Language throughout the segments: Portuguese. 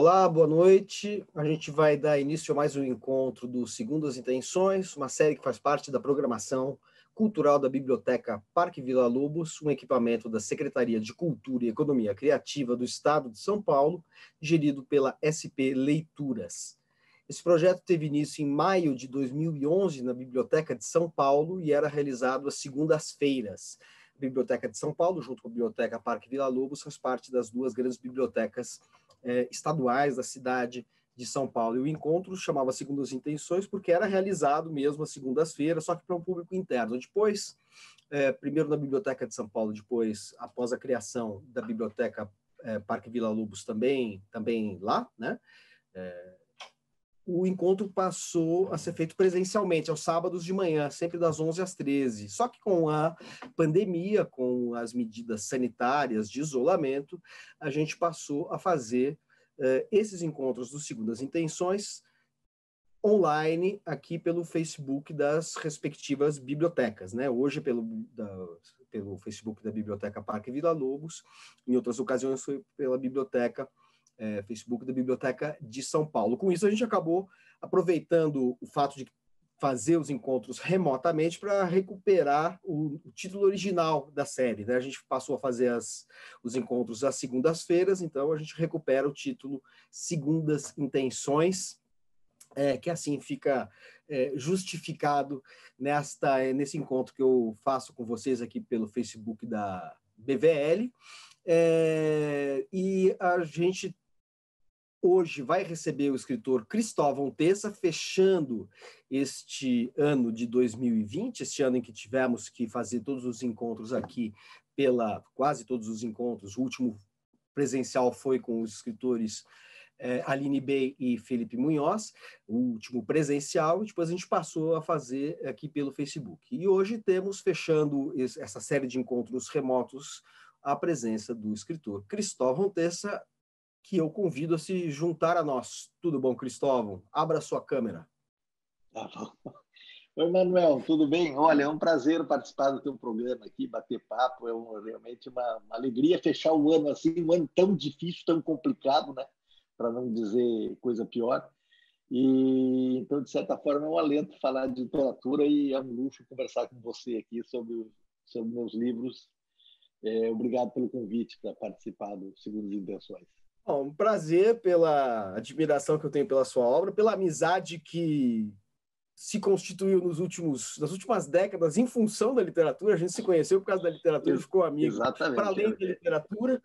Olá, boa noite. A gente vai dar início a mais um encontro do Segundas Intenções, uma série que faz parte da programação cultural da Biblioteca Parque Vila Lobos, um equipamento da Secretaria de Cultura e Economia Criativa do Estado de São Paulo, gerido pela SP Leituras. Esse projeto teve início em maio de 2011 na Biblioteca de São Paulo e era realizado às segundas-feiras. A Biblioteca de São Paulo, junto com a Biblioteca Parque Vila Lobos, faz parte das duas grandes bibliotecas estaduais da cidade de São Paulo. E o encontro chamava Segundas Intenções porque era realizado mesmo às segundas-feiras, só que para um público interno. Depois, primeiro na Biblioteca de São Paulo, depois, após a criação da Biblioteca Parque Vila Lobos também lá, né? O encontro passou a ser feito presencialmente, aos sábados de manhã, sempre das 11 às 13. Só que com a pandemia, com as medidas sanitárias de isolamento, a gente passou a fazer esses encontros dos Segundas Intenções online, aqui pelo Facebook das respectivas bibliotecas, né? Hoje pelo Facebook da Biblioteca Parque Vila Lobos, em outras ocasiões foi pela Biblioteca Facebook da Biblioteca de São Paulo. Com isso, a gente acabou aproveitando o fato de fazer os encontros remotamente para recuperar o título original da série, né? A gente passou a fazer os encontros às segundas-feiras, então a gente recupera o título Segundas Intenções, que assim fica justificado nesse encontro que eu faço com vocês aqui pelo Facebook da BVL. E a gente hoje vai receber o escritor Cristóvão Tessa, fechando este ano de 2020, este ano em que tivemos que fazer todos os encontros aqui, quase todos os encontros. O último presencial foi com os escritores Aline Bey e Felipe Munhoz, o último presencial, e depois a gente passou a fazer aqui pelo Facebook. E hoje temos, fechando essa série de encontros remotos, a presença do escritor Cristóvão Tessa, que eu convido a se juntar a nós. Tudo bom, Cristóvão? Abra sua câmera. Tá bom. Oi, Manuel, tudo bem? Olha, é um prazer participar do teu programa aqui, bater papo. Realmente uma alegria fechar o ano assim, um ano tão difícil, tão complicado, né? Para não dizer coisa pior. E então, de certa forma, é um alento falar de literatura e é um luxo conversar com você aqui sobre meus livros. Obrigado pelo convite para participar do Segundas Intenções. Bom, um prazer, pela admiração que eu tenho pela sua obra, pela amizade que se constituiu nas últimas décadas em função da literatura. A gente se conheceu por causa da literatura e ficou amigo. Exatamente. Para além da literatura,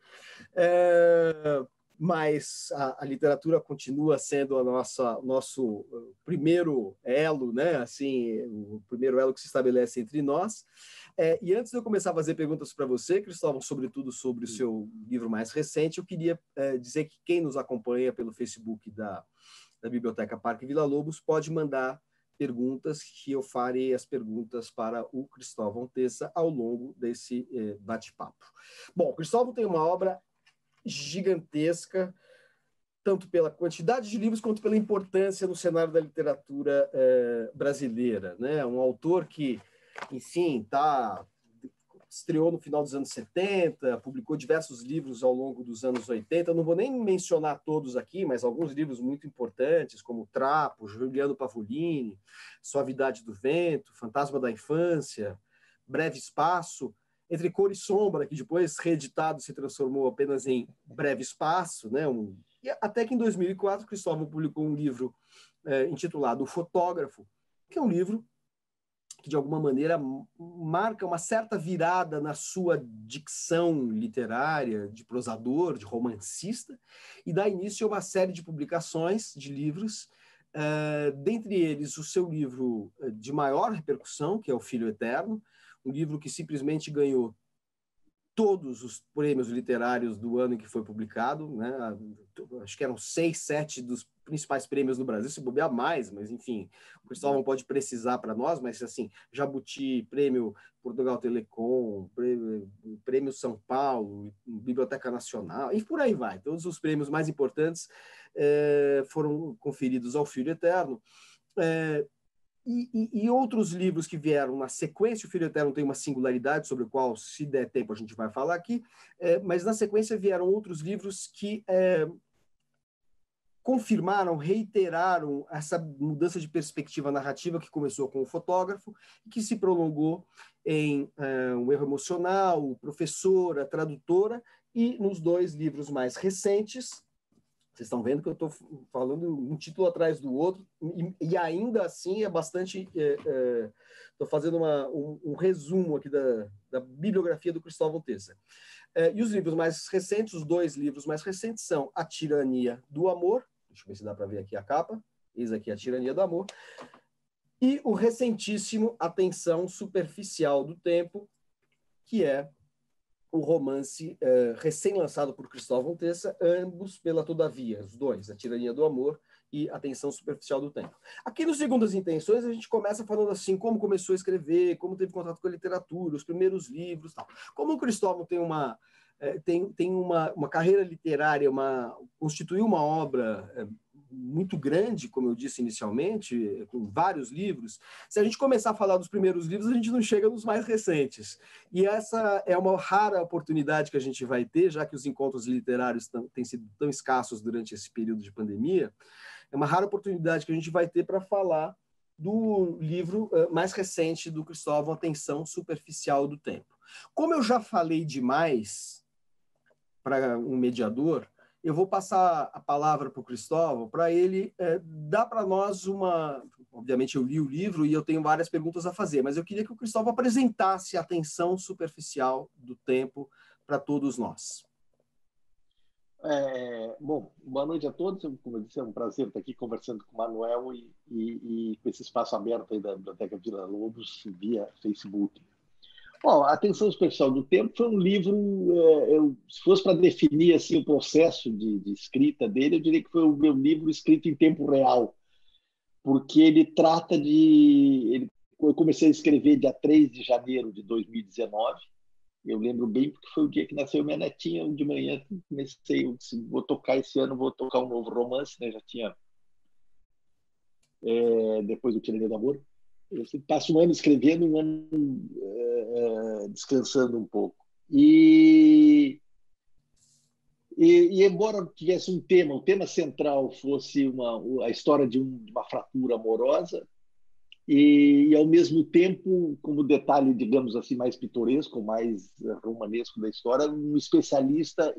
mas a literatura continua sendo nosso primeiro elo, né? Assim, o primeiro elo que se estabelece entre nós. E antes de eu começar a fazer perguntas para você, Cristóvão, sobretudo sobre o seu livro mais recente, eu queria dizer que quem nos acompanha pelo Facebook da Biblioteca Parque Vila Lobos pode mandar perguntas, que eu farei as perguntas para o Cristóvão Tessa ao longo desse bate-papo. Bom, o Cristóvão tem uma obra gigantesca, tanto pela quantidade de livros quanto pela importância no cenário da literatura brasileira, né? Um autor que, enfim, estreou no final dos anos 70, publicou diversos livros ao longo dos anos 80. Não vou nem mencionar todos aqui, mas alguns livros muito importantes, como Trapo, Juliano Pavolini, Suavidade do Vento, Fantasma da Infância, Breve Espaço, Entre Cor e Sombra, que depois, reeditado, se transformou apenas em Breve Espaço, né? E até que em 2004, Cristóvão publicou um livro intitulado O Fotógrafo, que é um livro que, de alguma maneira, marca uma certa virada na sua dicção literária, de prosador, de romancista, e dá início a uma série de publicações de livros, dentre eles o seu livro de maior repercussão, que é O Filho Eterno, um livro que simplesmente ganhou todos os prêmios literários do ano em que foi publicado, né? Acho que eram 6, 7 dos principais prêmios no Brasil, se bobear mais, mas enfim, o Cristóvão pode precisar para nós, mas assim, Jabuti, Prêmio Portugal Telecom, Prêmio São Paulo, Biblioteca Nacional, e por aí vai. Todos os prêmios mais importantes foram conferidos ao Filho Eterno. E outros livros que vieram na sequência. O Filho Eterno tem uma singularidade sobre o qual, se der tempo, a gente vai falar aqui, mas na sequência vieram outros livros que confirmaram, reiteraram essa mudança de perspectiva narrativa que começou com o fotógrafo e que se prolongou em O Erro Emocional, o Professor, a Tradutora, e nos 2 livros mais recentes. Vocês estão vendo que eu estou falando um título atrás do outro, e ainda assim é bastante... Estou fazendo um resumo aqui da bibliografia do Cristóvão Tessa. E os livros mais recentes, os 2 livros mais recentes são A Tirania do Amor, deixa eu ver se dá para ver aqui a capa, eis aqui A Tirania do Amor, e o recentíssimo A Tensão Superficial do Tempo, que é o romance recém-lançado por Cristóvão Tessa, ambos pela Todavia, os 2, A Tirania do Amor e A Tensão Superficial do Tempo. Aqui no Segundas Intenções, a gente começa falando assim, como começou a escrever, como teve contato com a literatura, os primeiros livros, tal. Como o Cristóvão tem uma carreira literária, constituiu uma obra muito grande, como eu disse inicialmente, com vários livros, se a gente começar a falar dos primeiros livros, a gente não chega nos mais recentes. E essa é uma rara oportunidade que a gente vai ter, já que os encontros literários têm sido tão escassos durante esse período de pandemia, é uma rara oportunidade que a gente vai ter para falar do livro mais recente do Cristóvão, A Tensão Superficial do Tempo. Como eu já falei demais para um mediador, eu vou passar a palavra para o Cristóvão, para ele dar para nós uma... Obviamente, eu li o livro e eu tenho várias perguntas a fazer, mas eu queria que o Cristóvão apresentasse A Tensão Superficial do Tempo para todos nós. Bom, boa noite a todos. Como eu disse, é um prazer estar aqui conversando com o Manuel e com esse espaço aberto aí da Biblioteca Vila Lobos via Facebook. Bom, A Tensão Superficial do Tempo foi um livro, se fosse para definir assim, o processo de escrita dele, eu diria que foi o meu livro escrito em tempo real, porque ele trata de... Eu comecei a escrever dia 3 de janeiro de 2019, eu lembro bem porque foi o dia que nasceu minha netinha, de manhã comecei, eu disse, vou tocar esse ano, vou tocar um novo romance, né? Já tinha, depois do Tirania do Amor. Eu passo um ano escrevendo, um ano descansando um pouco. E embora tivesse um tema, o tema central fosse a história de uma fratura amorosa, e ao mesmo tempo, como detalhe, digamos assim, mais pitoresco, mais romanesco da história, um especialista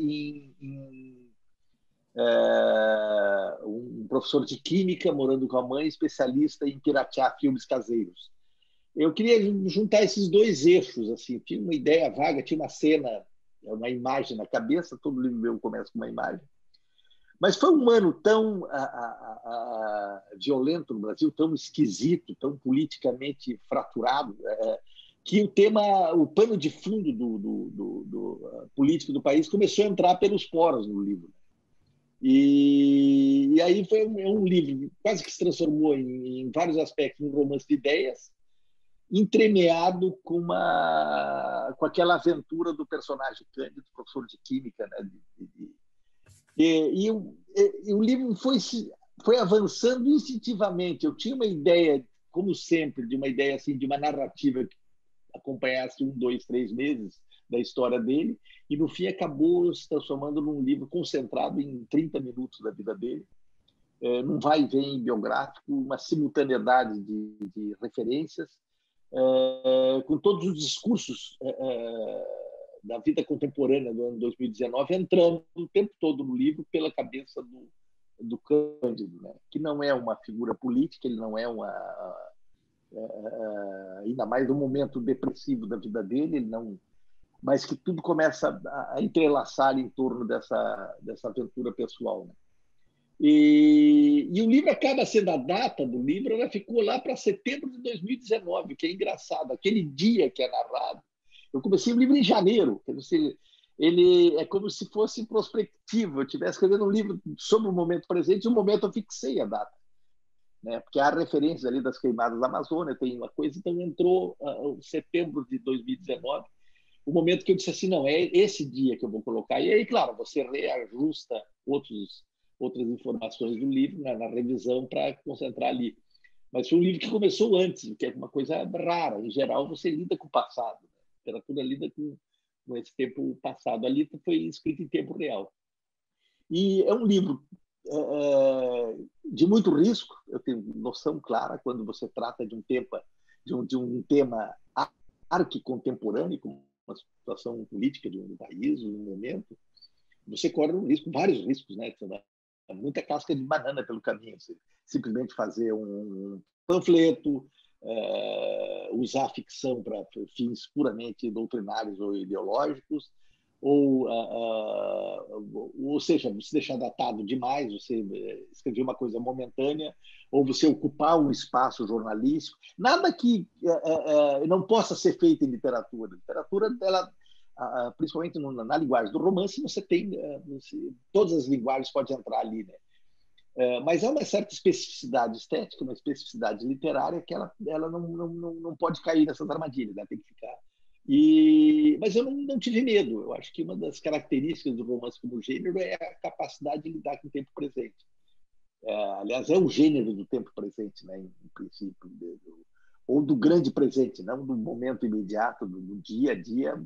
um professor de química morando com a mãe, especialista em piratear filmes caseiros. Eu queria juntar esses 2 eixos, assim, tinha uma ideia vaga, tinha uma cena, uma imagem na cabeça, todo livro meu começa com uma imagem. Mas foi um ano tão violento no Brasil, tão esquisito, tão politicamente fraturado, que o pano de fundo do político do país começou a entrar pelos poros no livro. E aí foi um livro que quase que se transformou em vários aspectos um romance de ideias, entremeado com aquela aventura do personagem Cândido, professor de química, né? E o livro foi avançando instintivamente. Eu tinha uma ideia, como sempre, de uma ideia assim, de uma narrativa que acompanhasse 1, 2, 3 meses da história dele, e no fim acabou se transformando num livro concentrado em 30 minutos da vida dele, num vai e vem biográfico, uma simultaneidade de referências, com todos os discursos da vida contemporânea do ano 2019 entrando o tempo todo no livro pela cabeça do Cândido, né? Que não é uma figura política, ele não é ainda mais no momento depressivo da vida dele, ele não, mas que tudo começa a entrelaçar em torno dessa aventura pessoal, né? E o livro acaba sendo, a data do livro, ela ficou lá para setembro de 2019, que é engraçado, aquele dia que é narrado. Eu comecei o livro em janeiro, ele é como se fosse prospectivo, eu estivesse escrevendo um livro sobre o momento presente, e no momento eu fixei a data, né? Porque há referências ali das queimadas da Amazônia, tem uma coisa, então entrou setembro de 2019, o momento que eu disse assim, não, é esse dia que eu vou colocar. E aí, claro, você reajusta outras informações do livro na revisão para concentrar ali. Mas foi um livro que começou antes, que é uma coisa rara. Em geral, você lida com o passado. Né? A literatura lida com esse tempo passado. Ali foi escrito em tempo real. E é um livro de muito risco. Eu tenho noção clara quando você trata de um tema arquicontemporâneo, como uma situação política de um país, de um momento, você corre um risco, vários riscos, né? Muita casca de banana pelo caminho. Você simplesmente fazer um panfleto, usar a ficção para fins puramente doutrinários ou ideológicos, ou seja, você deixar datado demais, você escrever uma coisa momentânea, ou você ocupar um espaço jornalístico. Nada que não possa ser feito em literatura. Literatura, ela, principalmente na linguagem do romance, você tem todas as linguagens podem entrar ali, né? Mas há uma certa especificidade estética, uma especificidade literária que ela não pode cair nessas armadilhas, né? Tem que ficar. Mas eu não tive medo. Eu acho que uma das características do romance como gênero é a capacidade de lidar com o tempo presente. Aliás, é o gênero do tempo presente, né? Em princípio, ou do grande presente, não do momento imediato, do dia a dia.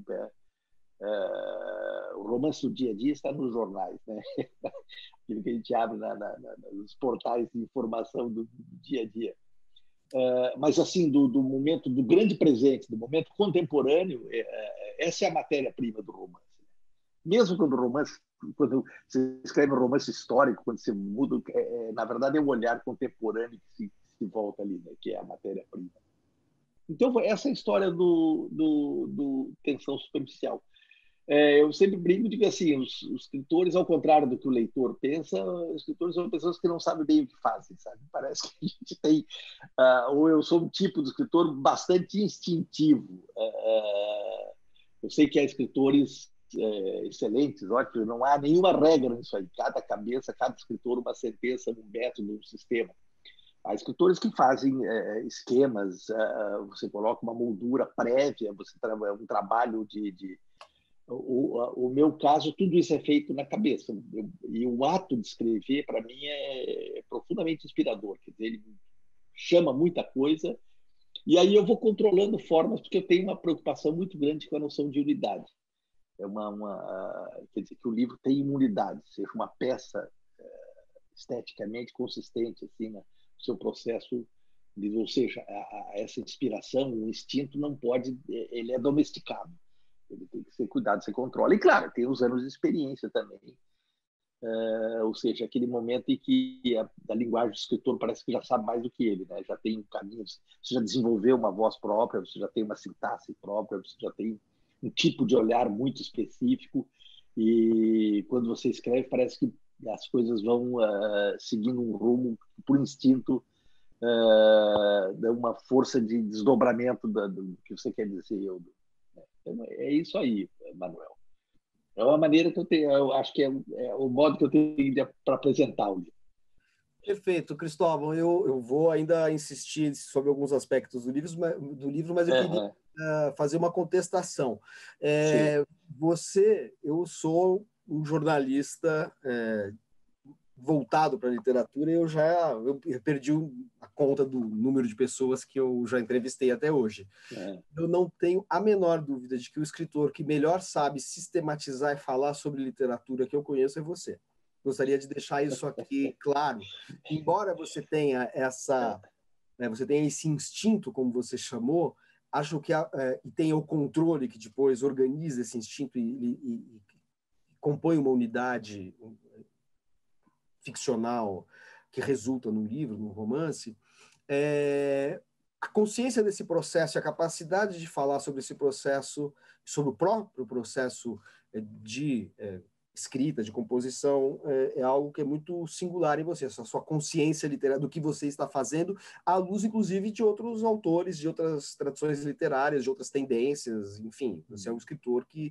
O romance do dia a dia está nos jornais, né? Aquilo que a gente abre nos portais de informação do dia a dia. Mas assim, do momento do grande presente, do momento contemporâneo, essa é a matéria-prima do romance. Mesmo quando você escreve um romance histórico, quando você muda, na verdade é um olhar contemporâneo que se volta ali, né? Que é a matéria-prima. Então, essa é a história do Tensão Superficial. Eu sempre brinco de que assim, os escritores, ao contrário do que o leitor pensa, os escritores são pessoas que não sabem bem o que fazem, sabe? Parece que a gente tem, ou eu sou um tipo de escritor bastante instintivo. Eu sei que há escritores excelentes, ótimo, não há nenhuma regra nisso aí. Cada cabeça, cada escritor, uma sentença, um método, um sistema. Há escritores que fazem esquemas, você coloca uma moldura prévia, você um trabalho de o meu caso, tudo isso é feito na cabeça. E o ato de escrever, para mim, é profundamente inspirador. Quer dizer, ele chama muita coisa. E aí eu vou controlando formas, porque eu tenho uma preocupação muito grande com a noção de unidade. Quer dizer, que o livro tem imunidade, seja uma peça esteticamente consistente assim, no seu processo. Ou seja, essa inspiração, o instinto não pode, ele é domesticado. Ele tem que ser cuidado, ser controle. E, claro, tem os anos de experiência também. Ou seja, aquele momento em que a linguagem do escritor parece que já sabe mais do que ele, né? Já tem um caminho, você já desenvolveu uma voz própria, você já tem uma sintaxe própria, você já tem um tipo de olhar muito específico. E quando você escreve, parece que as coisas vão seguindo um rumo por instinto, uma força de desdobramento do que você quer dizer. Então, é isso aí, Manuel. É uma maneira que eu acho que é o modo que eu tenho para apresentar o livro. Perfeito, Cristóvão. Eu vou ainda insistir sobre alguns aspectos do livro, mas eu queria fazer uma contestação. Eu sou um jornalista voltado para a literatura, eu perdi a conta do número de pessoas que eu já entrevistei até hoje. Eu não tenho a menor dúvida de que o escritor que melhor sabe sistematizar e falar sobre literatura que eu conheço é você. Gostaria de deixar isso aqui claro. Embora você tenha você tenha esse instinto, como você chamou, acho que e tenha o controle que depois organiza esse instinto e compõe uma unidade ficcional que resulta no livro, no romance, a consciência desse processo, a capacidade de falar sobre esse processo, sobre o próprio processo de escrita, de composição, é algo que é muito singular em você, a sua consciência literária do que você está fazendo, à luz, inclusive, de outros autores, de outras tradições literárias, de outras tendências, enfim, você é um escritor que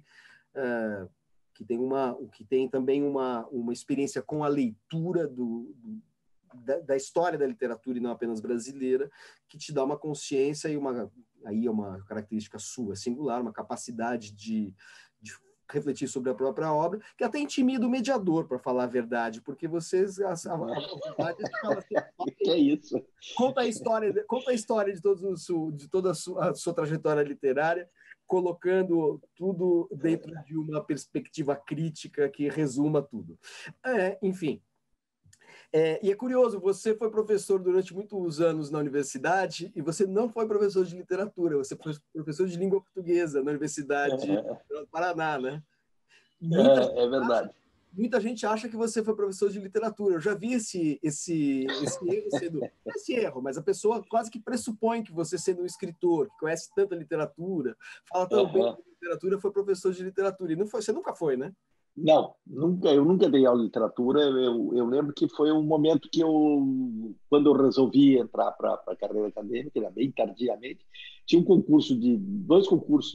tem também uma experiência com a leitura da história da literatura e não apenas brasileira, que te dá uma consciência e aí é uma característica sua, singular, uma capacidade de refletir sobre a própria obra, que até intimida o mediador, para falar a verdade, porque vocês a verdade fala assim, é isso. Conta a história de toda a sua trajetória literária, colocando tudo dentro de uma perspectiva crítica que resuma tudo. Enfim, E é curioso, você foi professor durante muitos anos na universidade e você não foi professor de literatura, você foi professor de língua portuguesa na Universidade do Paraná, né? É verdade. Muita gente acha que você foi professor de literatura. Eu já vi esse erro sendo... Não esse erro, mas a pessoa quase que pressupõe que você, sendo um escritor, que conhece tanta literatura, fala tão bem de literatura, foi professor de literatura. E não foi, você nunca foi, né? Não, eu nunca dei aula de literatura. Eu lembro que foi um momento que quando eu resolvi entrar para a carreira acadêmica, era bem tardiamente, tinha dois concursos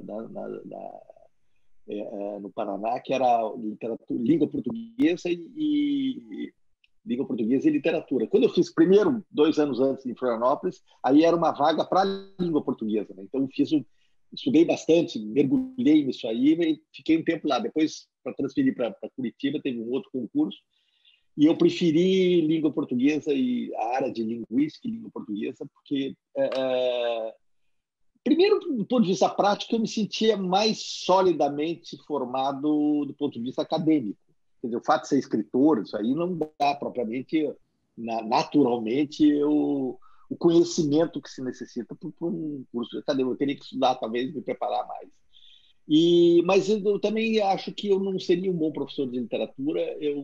no Paraná, que era língua portuguesa e língua portuguesa e literatura. Quando eu fiz primeiro, 2 anos antes, em Florianópolis, aí era uma vaga para língua portuguesa, né? Então estudei bastante, mergulhei nisso aí e fiquei um tempo lá. Depois, para transferir para Curitiba, teve um outro concurso e eu preferi língua portuguesa e a área de linguística e língua portuguesa, porque primeiro, do ponto de vista prático, eu me sentia mais solidamente formado do ponto de vista acadêmico. Quer dizer, o fato de ser escritor, isso aí não dá propriamente, naturalmente, o conhecimento que se necessita para um curso acadêmico. Eu teria que estudar, talvez, me preparar mais. Mas eu também acho que eu não seria um bom professor de literatura.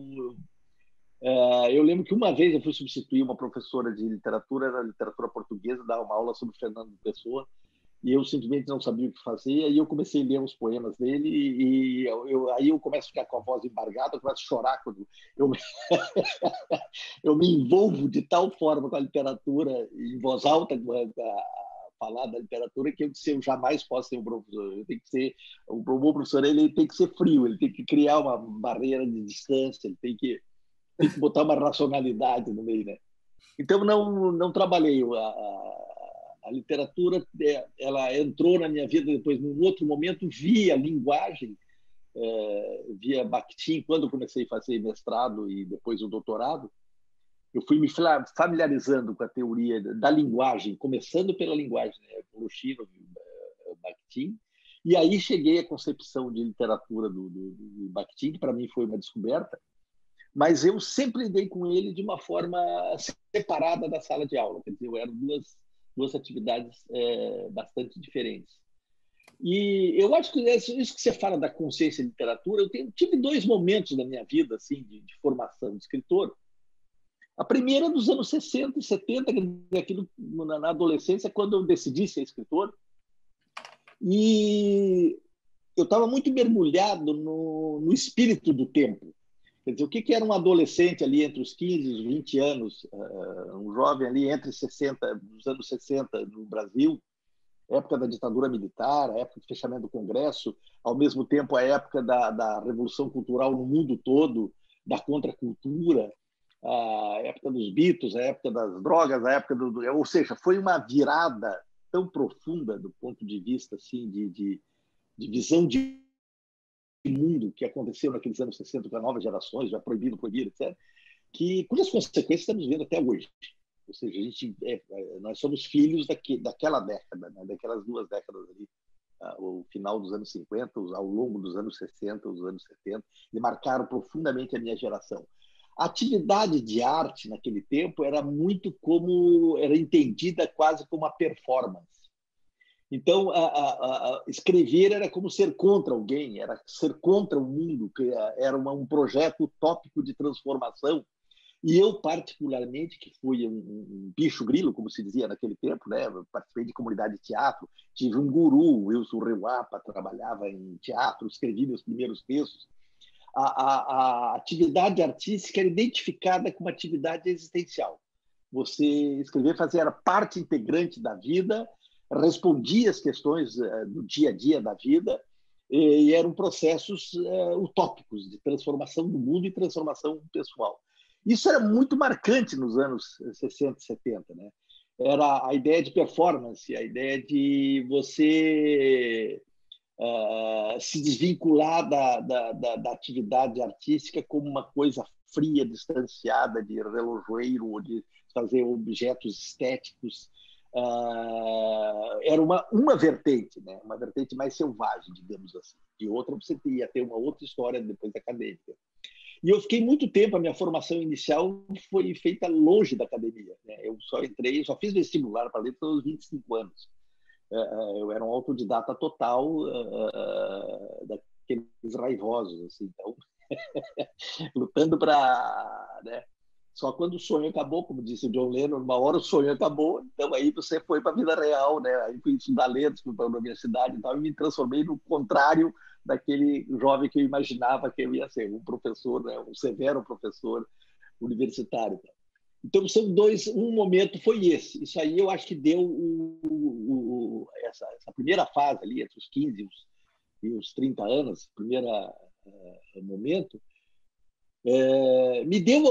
Eu lembro que uma vez eu fui substituir uma professora de literatura, era literatura portuguesa, dava uma aula sobre Fernando Pessoa, e eu simplesmente não sabia o que fazer. Aí eu comecei a ler os poemas dele e aí eu começo a ficar com a voz embargada, eu começo a chorar quando eu eu me envolvo de tal forma com a literatura, em voz alta, a falar da literatura, que eu jamais posso ser um professor. Eu tenho que ser um bom professor, ele tem que ser frio, ele tem que criar uma barreira de distância, ele tem que botar uma racionalidade no meio, né? Então não trabalhei a literatura. Ela entrou na minha vida depois, num outro momento, via linguagem, via Bakhtin. Quando eu comecei a fazer mestrado e depois o doutorado, eu fui me familiarizando com a teoria da linguagem, começando pela linguagem, né? Voloshinov, Bakhtin, e aí cheguei à concepção de literatura do Bakhtin, que para mim foi uma descoberta, mas eu sempre lidei com ele de uma forma separada da sala de aula. Quer dizer, eram duas atividades bastante diferentes. E eu acho que isso que você fala da consciência e literatura, tive 2 momentos na minha vida assim de formação de escritor. A primeira dos anos 60 e 70, aquilo, na adolescência, quando eu decidi ser escritor. E eu estava muito mergulhado no espírito do tempo. Quer dizer, o que era um adolescente ali entre os 15 e os 20 anos, um jovem ali entre os anos 60 no Brasil, época da ditadura militar, a época do fechamento do Congresso, ao mesmo tempo a época da Revolução Cultural no mundo todo, da contracultura, a época dos Beatles, a época das drogas, a época ou seja, foi uma virada tão profunda do ponto de vista assim, de visão de mundo que aconteceu naqueles anos 60 com as novas gerações, já proibido, etc., cujas consequências estamos vendo até hoje. Ou seja, nós somos filhos daquela década, né? Daquelas 2 décadas ali, o final dos anos 50, ao longo dos anos 60, os anos 70, e marcaram profundamente a minha geração. A atividade de arte naquele tempo era era entendida quase como uma performance. Então, escrever era como ser contra alguém, era ser contra o mundo, que era um projeto utópico de transformação. E eu, particularmente, que fui um bicho grilo, como se dizia naquele tempo, né? Eu participei de comunidade de teatro, tive um guru, o Wilson Reuapa, trabalhava em teatro, escrevi meus primeiros textos. A atividade artística era identificada como atividade existencial. Você escrever, era parte integrante da vida, respondia às questões do dia a dia da vida, e eram processos utópicos de transformação do mundo e transformação pessoal. Isso era muito marcante nos anos 60 e 70, né? Era a ideia de performance, a ideia de você se desvincular da atividade artística como uma coisa fria, distanciada, de relojoeiro, ou de fazer objetos estéticos. Era uma vertente, né? Uma vertente mais selvagem, digamos assim. E outra, você ia ter uma outra história depois acadêmica. E eu fiquei muito tempo, a minha formação inicial foi feita longe da academia, né? Eu só fiz vestibular para letras aos 25 anos. Eu era um autodidata total, daqueles raivosos, assim, então, lutando para, né? Só quando o sonho acabou, como disse o John Lennon, uma hora o sonho acabou, então aí você foi para a vida real, né? Aí fui estudar letras, fui para a universidade e tal, e me transformei no contrário daquele jovem que eu imaginava que eu ia ser, um professor, né? Um severo professor universitário. Então, são dois, um momento foi esse. Isso aí eu acho que deu essa primeira fase ali, entre os 15 e os 30 anos, primeiro momento, me deu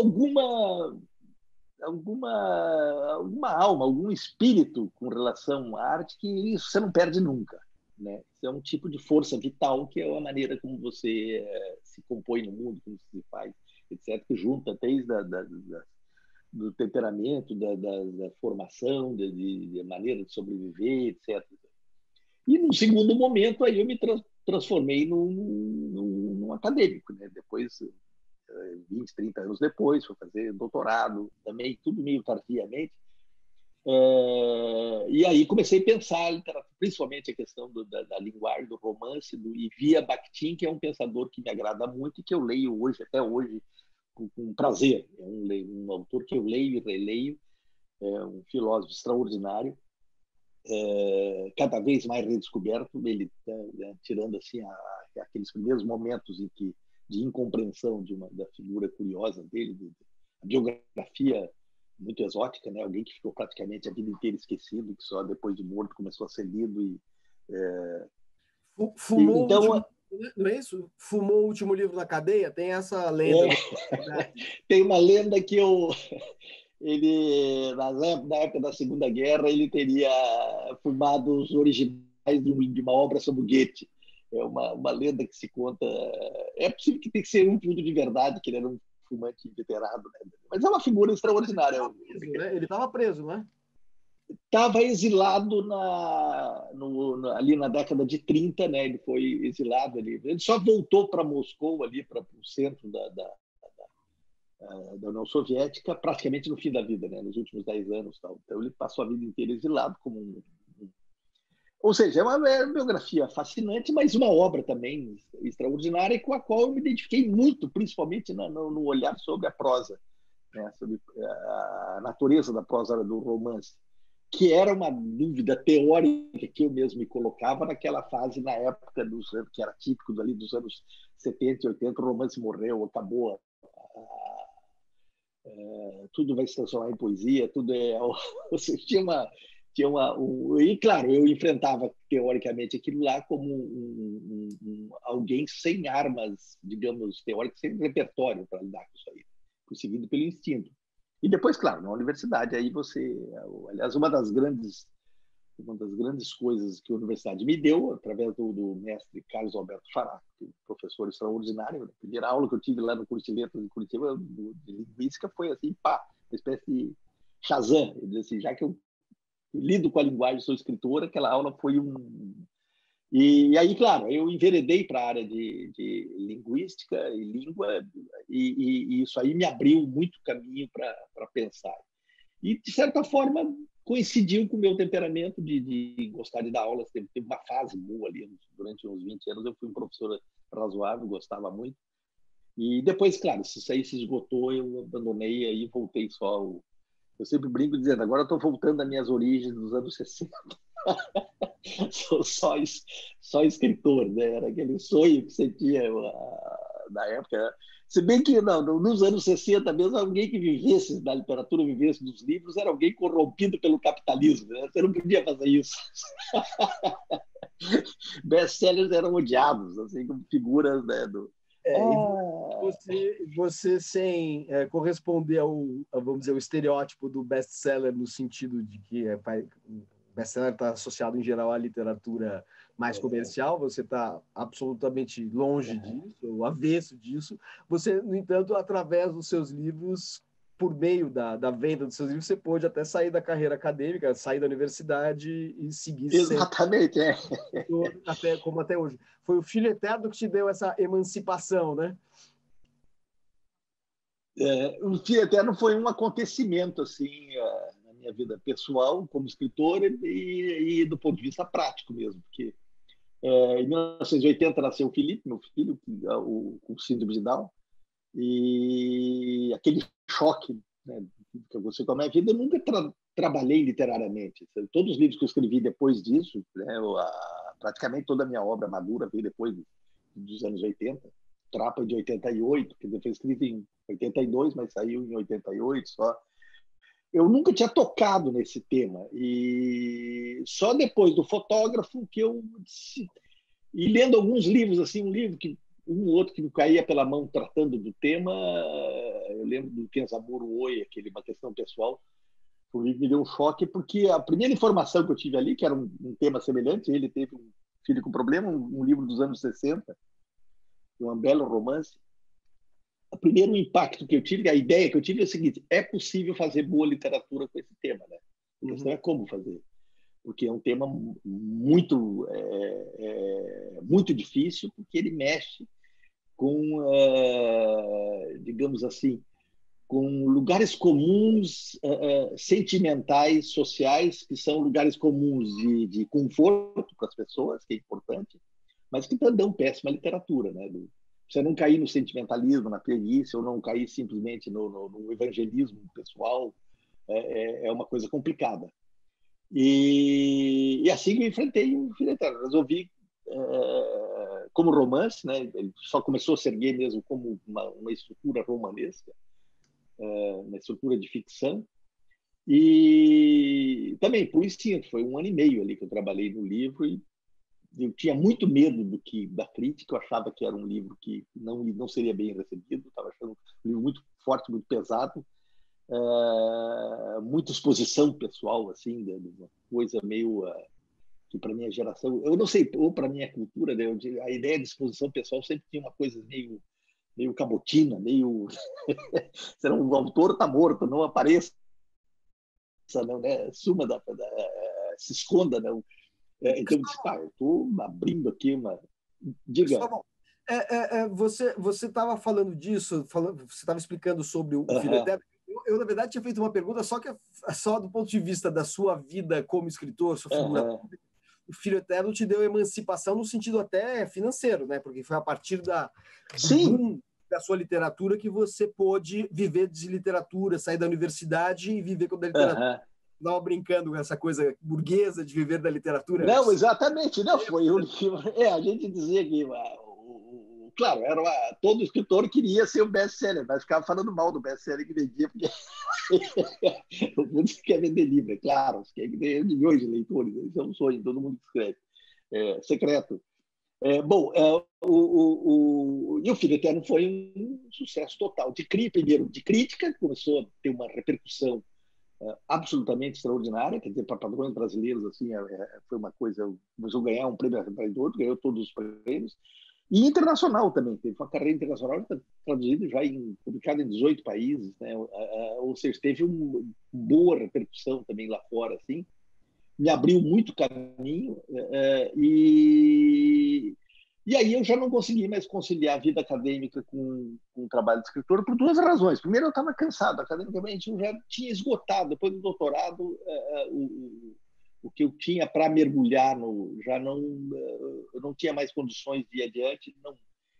alguma alma, algum espírito com relação à arte que isso você não perde nunca, né? Isso é um tipo de força vital que é a maneira como você se compõe no mundo, como se faz, etc., que junta desde do temperamento, da formação, da maneira de sobreviver, etc. E, no segundo momento, aí eu me transformei num acadêmico, né? Depois, 20, 30 anos depois, fui fazer doutorado, também tudo meio tardiamente. E aí comecei a pensar, principalmente a questão da linguagem, do romance, e via Bakhtin, que é um pensador que me agrada muito e que eu leio hoje, até hoje, com prazer. É um autor que eu leio e releio, é um filósofo extraordinário, cada vez mais redescoberto, ele tirando assim aqueles primeiros momentos de incompreensão da figura curiosa dele, a biografia muito exótica, né? Alguém que ficou praticamente a vida inteira esquecido, que só depois de morto começou a ser lido. Fumou então, o último, não é isso? Fumou o último livro na cadeia? Tem essa lenda. Tem uma lenda que ele, na época da Segunda Guerra, ele teria fumado os originais de uma obra sobre o Goethe. É uma lenda que se conta. É possível que tenha que ser um fundo de verdade, que ele era um fumante inveterado, né? Mas é uma figura extraordinária. Ele estava preso, né? Estava exilado ali na década de 30, né? Ele foi exilado ali. Ele só voltou para Moscou, ali para o centro da União Soviética, praticamente no fim da vida, né? Nos últimos 10 anos. Tal. Então, ele passou a vida inteira exilado como Ou seja, é uma biografia fascinante, mas uma obra também extraordinária com a qual eu me identifiquei muito, principalmente no olhar sobre a prosa, né? Sobre a natureza da prosa do romance, que era uma dúvida teórica que eu mesmo me colocava naquela fase, na época que era típico ali dos anos 70 e 80, o romance morreu, acabou, tudo vai se transformar em poesia, tudo é... Ou seja, e, claro, eu enfrentava, teoricamente, aquilo lá como alguém sem armas, digamos, teóricas, sem repertório para lidar com isso aí, conseguido pelo instinto. E depois, claro, na universidade, aí aliás, uma das grandes coisas que a universidade me deu, através do mestre Carlos Alberto Fará, que é um professor extraordinário, a primeira aula que eu tive lá no curso de letras de Curitiba, de linguística, foi assim, uma espécie de Shazam. Ele disse assim, já que eu lido com a linguagem, sou escritor, aquela aula foi E aí, claro, eu enveredei para a área de linguística e língua, e isso aí me abriu muito caminho para pensar. E, de certa forma, coincidiu com o meu temperamento de gostar de dar aulas. Teve uma fase boa ali, durante uns 20 anos, eu fui um professor razoável, gostava muito. E depois, claro, isso aí se esgotou, eu abandonei, aí voltei só... Eu sempre brinco dizendo, agora eu estou voltando às minhas origens dos anos 60. Sou só escritor, né? Era aquele sonho que você tinha na época. Se bem que nos anos 60 mesmo, alguém que vivesse da literatura, vivesse dos livros, era alguém corrompido pelo capitalismo, né? Você não podia fazer isso. Best-sellers eram odiados, assim, como figuras, né, Você sem corresponder vamos dizer, o estereótipo do best-seller no sentido de que o best-seller está associado em geral à literatura mais comercial, você está absolutamente longe disso, ou avesso disso. Você, no entanto, através dos seus livros, por meio da venda dos seus livros, você pôde até sair da carreira acadêmica, sair da universidade e seguir Exatamente, como até hoje. Foi o filho eterno que te deu essa emancipação, né? O Filho Eterno foi um acontecimento assim na minha vida pessoal como escritor e do ponto de vista prático mesmo, porque em 1980 nasceu o Felipe, meu filho, com síndrome de Down, e aquele choque, né, que você com a minha vida. Eu nunca trabalhei literariamente. Todos os livros que eu escrevi depois disso, né, praticamente toda a minha obra madura veio depois dos anos 80. Trapa de 88, que foi escrito em 82, mas saiu em 88 só. Eu nunca tinha tocado nesse tema. E só depois do Fotógrafo que eu... E lendo alguns livros, assim, um outro que me caía pela mão tratando do tema, eu lembro do Kenzaburo Oi, aquele Uma Questão Pessoal, o livro me deu um choque, porque a primeira informação que eu tive ali, que era um tema semelhante, ele teve um filho com problema, um livro dos anos 60, um belo romance. O primeiro impacto que eu tive, a ideia que eu tive é o seguinte: é possível fazer boa literatura com esse tema, né? A questão é como fazer, porque é um tema muito muito difícil, porque ele mexe com, digamos assim, com lugares comuns, sentimentais, sociais, que são lugares comuns de conforto para as pessoas, que é importante, mas que dão péssima literatura, né? Você não cair no sentimentalismo, na preguiça, ou não cair simplesmente no evangelismo pessoal, é uma coisa complicada. E assim que eu enfrentei o Filho Eterno. Resolvi, como romance, né? Ele só começou a ser gay mesmo como uma estrutura romanesca, uma estrutura de ficção. E também, por instinto, foi 1 ano e meio ali que eu trabalhei no livro e eu tinha muito medo da crítica. Eu achava que era um livro que não seria bem recebido. Estava achando um livro muito forte, muito pesado, muita exposição pessoal, assim, de uma coisa meio que para minha geração, eu não sei, ou para minha cultura, né, a ideia de exposição pessoal sempre tinha uma coisa meio cabotina, meio será um autor está morto, não apareça, não, né? Suma se esconda, não. Então eu disse, eu estou abrindo aqui uma... Diga. Você estava falando disso, você estava explicando sobre o Filho Eterno. Eu, na verdade, tinha feito uma pergunta só do ponto de vista da sua vida como escritor, sua figura pública. O Filho Eterno te deu emancipação no sentido até financeiro, né? Porque foi a partir do boom da sua literatura que você pôde viver de literatura, sair da universidade e viver com a literatura. Estava brincando com essa coisa burguesa de viver da literatura. Não, exatamente. Não, foi o livro. A gente dizia que, claro, todo escritor queria ser um best-seller, mas ficava falando mal do best-seller que vendia, porque o mundo quer vender livro, é claro, você quer vender milhões de leitores, isso é um sonho, todo mundo escreve. Secreto. Bom, e o Filho Eterno foi um sucesso total. Primeiro, de crítica, começou a ter uma repercussão absolutamente extraordinária, quer dizer, para padrões brasileiros, assim, foi uma coisa... Começou a ganhar um prêmio apresentador, ganhou todos os prêmios. E internacional também, teve uma carreira internacional traduzida já publicada em 18 países, né? Ou seja, teve uma boa repercussão também lá fora, assim. Me abriu muito caminho, e aí eu já não consegui mais conciliar a vida acadêmica com o trabalho de escritor por 2 razões. Primeiro, eu estava cansado academicamente, eu já tinha esgotado, depois do doutorado, o que eu tinha para mergulhar eu não tinha mais condições de ir adiante. Não.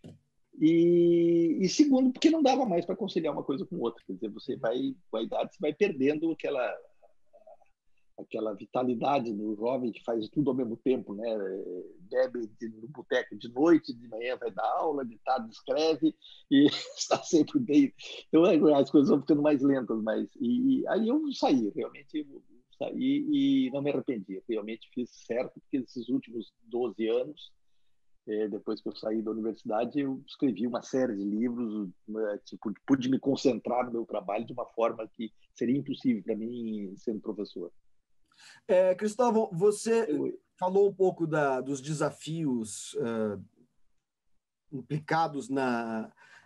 E segundo, porque não dava mais para conciliar uma coisa com outra. Quer dizer, você com a idade, você vai perdendo aquela vitalidade do jovem que faz tudo ao mesmo tempo, né? Bebe no boteco de noite, de manhã vai dar aula, de tarde escreve e está sempre bem. Então as coisas vão ficando mais lentas, e aí eu realmente saí e não me arrependi. Realmente fiz certo, porque esses últimos 12 anos, depois que eu saí da universidade, eu escrevi uma série de livros, pude me concentrar no meu trabalho de uma forma que seria impossível para mim sendo professor. Cristóvão, você falou um pouco dos desafios implicados na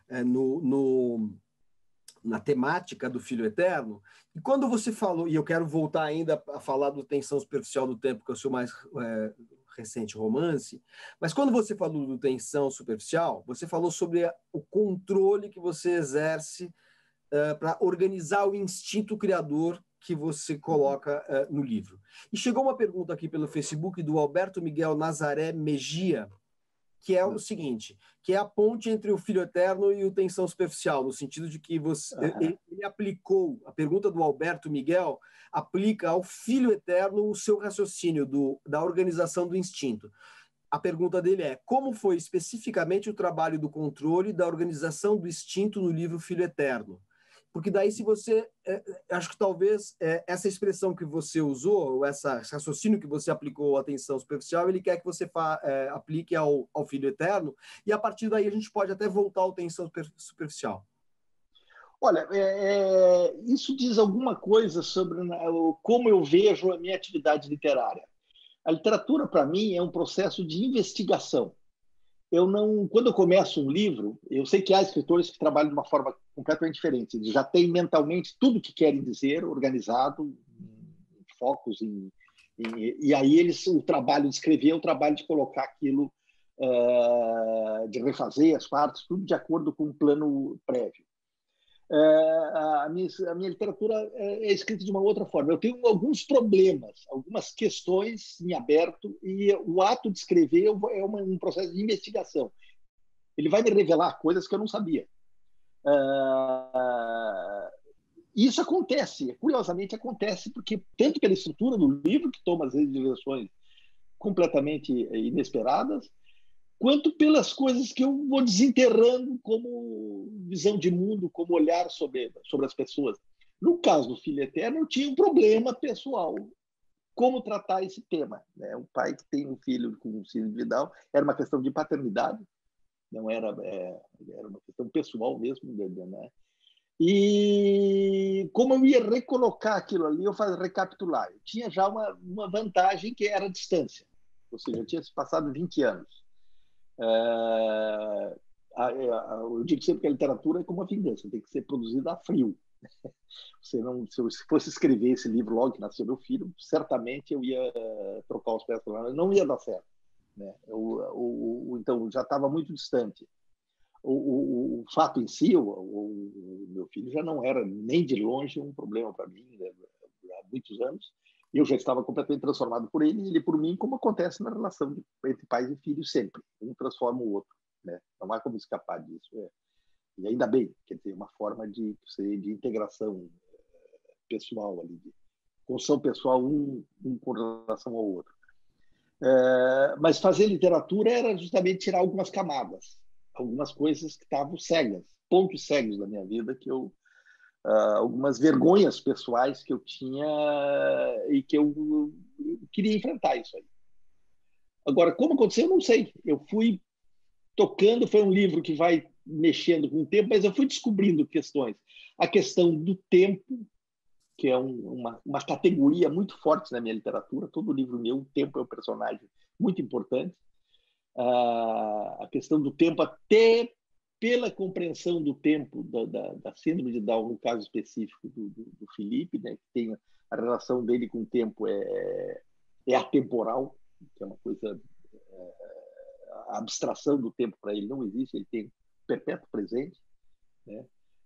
temática do Filho Eterno, e quando você falou, e eu quero voltar ainda a falar do Tensão Superficial do Tempo, que é o seu mais recente romance, mas quando você falou do Tensão Superficial, você falou sobre o controle que você exerce para organizar o instinto criador que você coloca no livro. E chegou uma pergunta aqui pelo Facebook do Alberto Miguel Nazaré Mejia, que é o seguinte, que é a ponte entre o Filho Eterno e o Tensão Superficial, no sentido de que ele aplicou, a pergunta do Alberto Miguel aplica ao Filho Eterno o seu raciocínio da organização do instinto. A pergunta dele é: como foi especificamente o trabalho do controle da organização do instinto no livro Filho Eterno? Porque daí, se você... acho que talvez essa expressão que você usou, esse raciocínio que você aplicou à atenção superficial, ele quer que você aplique ao Filho Eterno, e a partir daí a gente pode até voltar à atenção superficial. Olha, isso diz alguma coisa sobre como eu vejo a minha atividade literária. A literatura, para mim, é um processo de investigação. Quando eu começo um livro, eu sei que há escritores que trabalham de uma forma completamente diferente. Eles já têm mentalmente tudo o que querem dizer, organizado, em focos, e aí o trabalho de escrever é o trabalho de colocar aquilo, de refazer as partes, tudo de acordo com um plano prévio. A minha literatura é escrita de uma outra forma. Eu tenho alguns problemas, algumas questões em aberto, e o ato de escrever é um processo de investigação. Ele vai me revelar coisas que eu não sabia. Isso acontece, curiosamente acontece, porque tanto pela estrutura do livro, que toma às vezes direções completamente inesperadas, quanto pelas coisas que eu vou desenterrando como visão de mundo, como olhar sobre as pessoas. No caso do Filho Eterno, eu tinha um problema pessoal. Como tratar esse tema? Um pai que tem um filho com síndrome de Down, era uma questão de paternidade, não era uma questão pessoal mesmo, né? E como eu ia recolocar aquilo ali, eu fazia recapitular. Eu tinha já uma vantagem, que era a distância. Ou seja, eu tinha se passado 20 anos. Eu digo sempre que a literatura é como a vingança, tem que ser produzida a frio. Se eu fosse escrever esse livro logo que nasceu meu filho, certamente eu ia trocar os pés pela mão, não ia dar certo, né? Então já estava muito distante. O fato em si, o meu filho já não era nem de longe um problema para mim, né? Há muitos anos. Eu já estava completamente transformado por ele e ele por mim, como acontece na relação entre pais e filhos sempre. Um transforma o outro, né? Não há como escapar disso. E ainda bem, quer dizer, uma forma de integração pessoal, ali, de construção pessoal, um com relação ao outro. Mas fazer literatura era justamente tirar algumas camadas, algumas coisas que estavam cegas, pontos cegos da minha vida, que algumas vergonhas pessoais que eu tinha e que eu queria enfrentar isso aí. Agora, como aconteceu, eu não sei. Eu fui tocando, foi um livro que vai mexendo com o tempo, mas eu fui descobrindo questões. A questão do tempo, que é uma categoria muito forte na minha literatura. Todo livro meu, o tempo é um personagem muito importante. A questão do tempo, até pela compreensão do tempo da síndrome de Down, no caso específico do Felipe, né, que tem a relação dele com o tempo é atemporal, que é uma coisa... A abstração do tempo para ele não existe, ele tem perpétuo presente, né?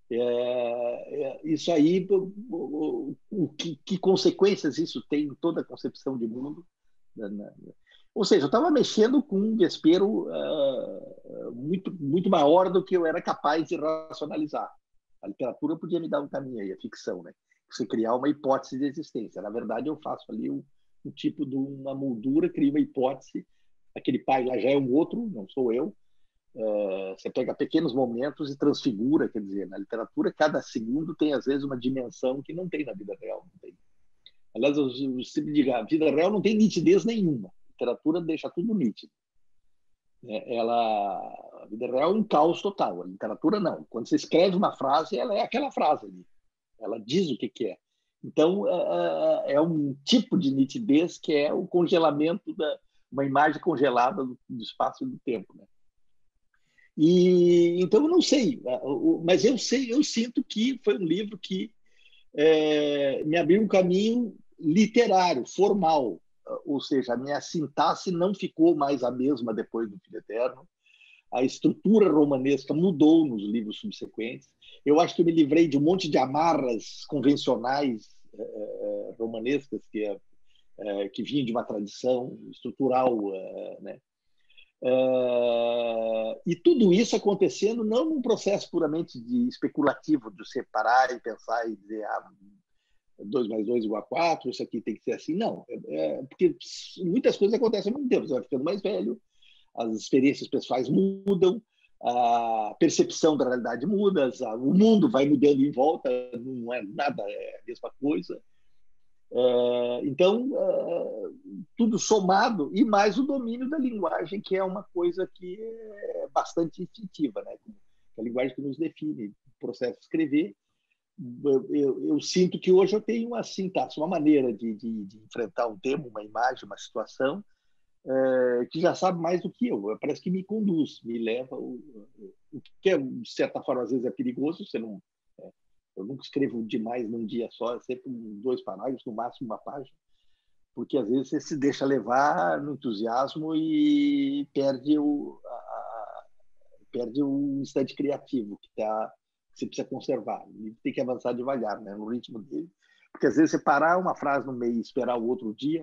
Isso aí, que consequências isso tem em toda a concepção de mundo, né? Ou seja, eu estava mexendo com um vespeiro muito, muito maior do que eu era capaz de racionalizar. A literatura podia me dar um caminho aí, a ficção, né? Você criar uma hipótese de existência. Na verdade, eu faço ali um tipo de uma moldura, crio uma hipótese. Aquele pai lá já é um outro, não sou eu. Você pega pequenos momentos e transfigura, quer dizer, na literatura, cada segundo tem, às vezes, uma dimensão que não tem na vida real. Não tem. Aliás, eu sempre digo, a vida real não tem nitidez nenhuma. A literatura deixa tudo nítido. A vida real é um caos total. A literatura, não. Quando você escreve uma frase, ela é aquela frase ali. Ela diz o que é. Então, é um tipo de nitidez que é o congelamento uma imagem congelada do espaço e do tempo, né? E então eu não sei, mas eu sinto que foi um livro que me abriu um caminho literário, formal, ou seja, a minha sintaxe não ficou mais a mesma depois do Filho Eterno. a estrutura romanesca mudou nos livros subsequentes. Eu acho que eu me livrei de um monte de amarras convencionais romanescas que vinham de uma tradição estrutural, né? E tudo isso acontecendo não num processo puramente de especulativo, de separar e pensar e dizer 2 mais 2 igual a 4, isso aqui tem que ser assim. Não, porque muitas coisas acontecem ao mesmo tempo. Você vai ficando mais velho, as experiências pessoais mudam, a percepção da realidade muda, o mundo vai mudando em volta, não é nada, é a mesma coisa. Então, tudo somado, e mais o domínio da linguagem, que é uma coisa que é bastante instintiva, né? A linguagem que nos define, o processo de escrever. Eu sinto que hoje eu tenho uma sintaxe, uma maneira de enfrentar um tema, uma imagem, uma situação, que já sabe mais do que eu. Parece que me conduz, me leva. O que, de certa forma, às vezes é perigoso. Eu nunca escrevo demais num dia só, é sempre 2 parágrafos, no máximo uma página, porque às vezes você se deixa levar no entusiasmo e perde o instante criativo que você precisa conservar. E tem que avançar devagar, né, no ritmo dele. Porque às vezes você parar uma frase no meio e esperar o outro dia,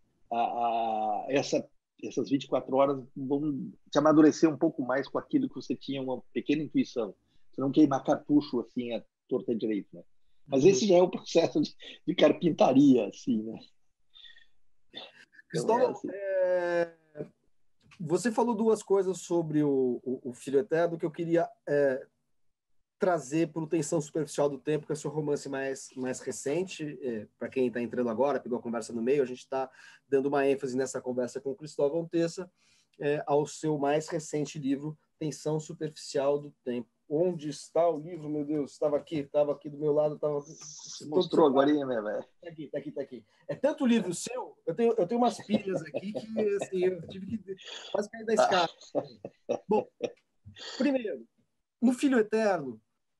essas 24 horas vão te amadurecer um pouco mais com aquilo que você tinha uma pequena intuição. Você não queimar cartucho assim, a torta direito, né? Mas esse já é o processo de carpintaria, assim, né? Cristóvão, assim. Você falou 2 coisas sobre o Filho Eterno que eu queria trazer para o Tensão Superficial do Tempo, que é o seu romance mais recente. Para quem está entrando agora, pegou a conversa no meio, a gente está dando uma ênfase nessa conversa com o Cristóvão Tessa ao seu mais recente livro, Tensão Superficial do Tempo. Onde está o livro, meu Deus? Estava aqui do meu lado. Você mostrou agora, né, velho? Está aqui. É tanto livro seu, eu tenho umas pilhas aqui que assim, eu tive que quase cair da escada. Bom, primeiro, no Filho Eterno,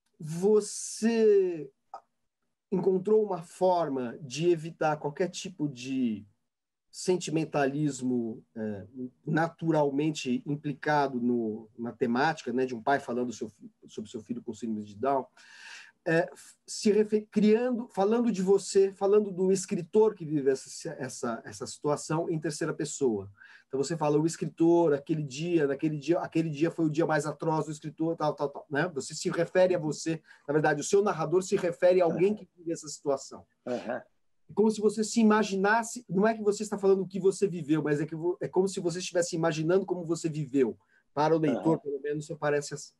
você encontrou uma forma de evitar qualquer tipo de sentimentalismo naturalmente implicado na temática, né, de um pai falando sobre seu filho com síndrome de Down, falando de você, falando do escritor que vive essa situação em terceira pessoa. Então você fala o escritor, aquele dia foi o dia mais atroz do escritor, tal, né? Você se refere a você, na verdade, o seu narrador se refere a alguém que vive essa situação. Como se você se imaginasse, não é que você está falando o que você viveu, mas é como se você estivesse imaginando como você viveu. Para o leitor, pelo menos, isso parece assim.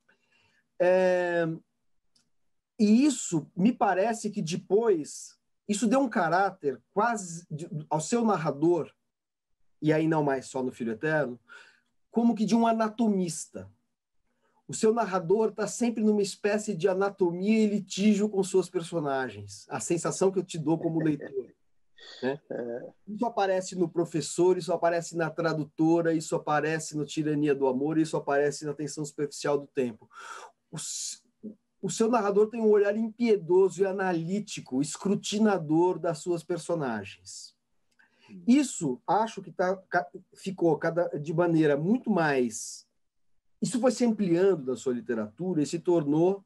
E isso, me parece que depois, isso deu um caráter quase ao seu narrador, e aí não mais só no Filho Eterno, como que de um anatomista. O seu narrador está sempre numa espécie de anatomia e litígio com suas personagens. A sensação que eu te dou como leitor. Né? Isso aparece no Professor, isso aparece na Tradutora, isso aparece no Tirania do Amor, isso aparece na Tensão Superficial do Tempo. O seu narrador tem um olhar impiedoso e analítico, escrutinador das suas personagens. Isso, acho que ficou de maneira muito mais... Isso foi se ampliando da sua literatura e se tornou...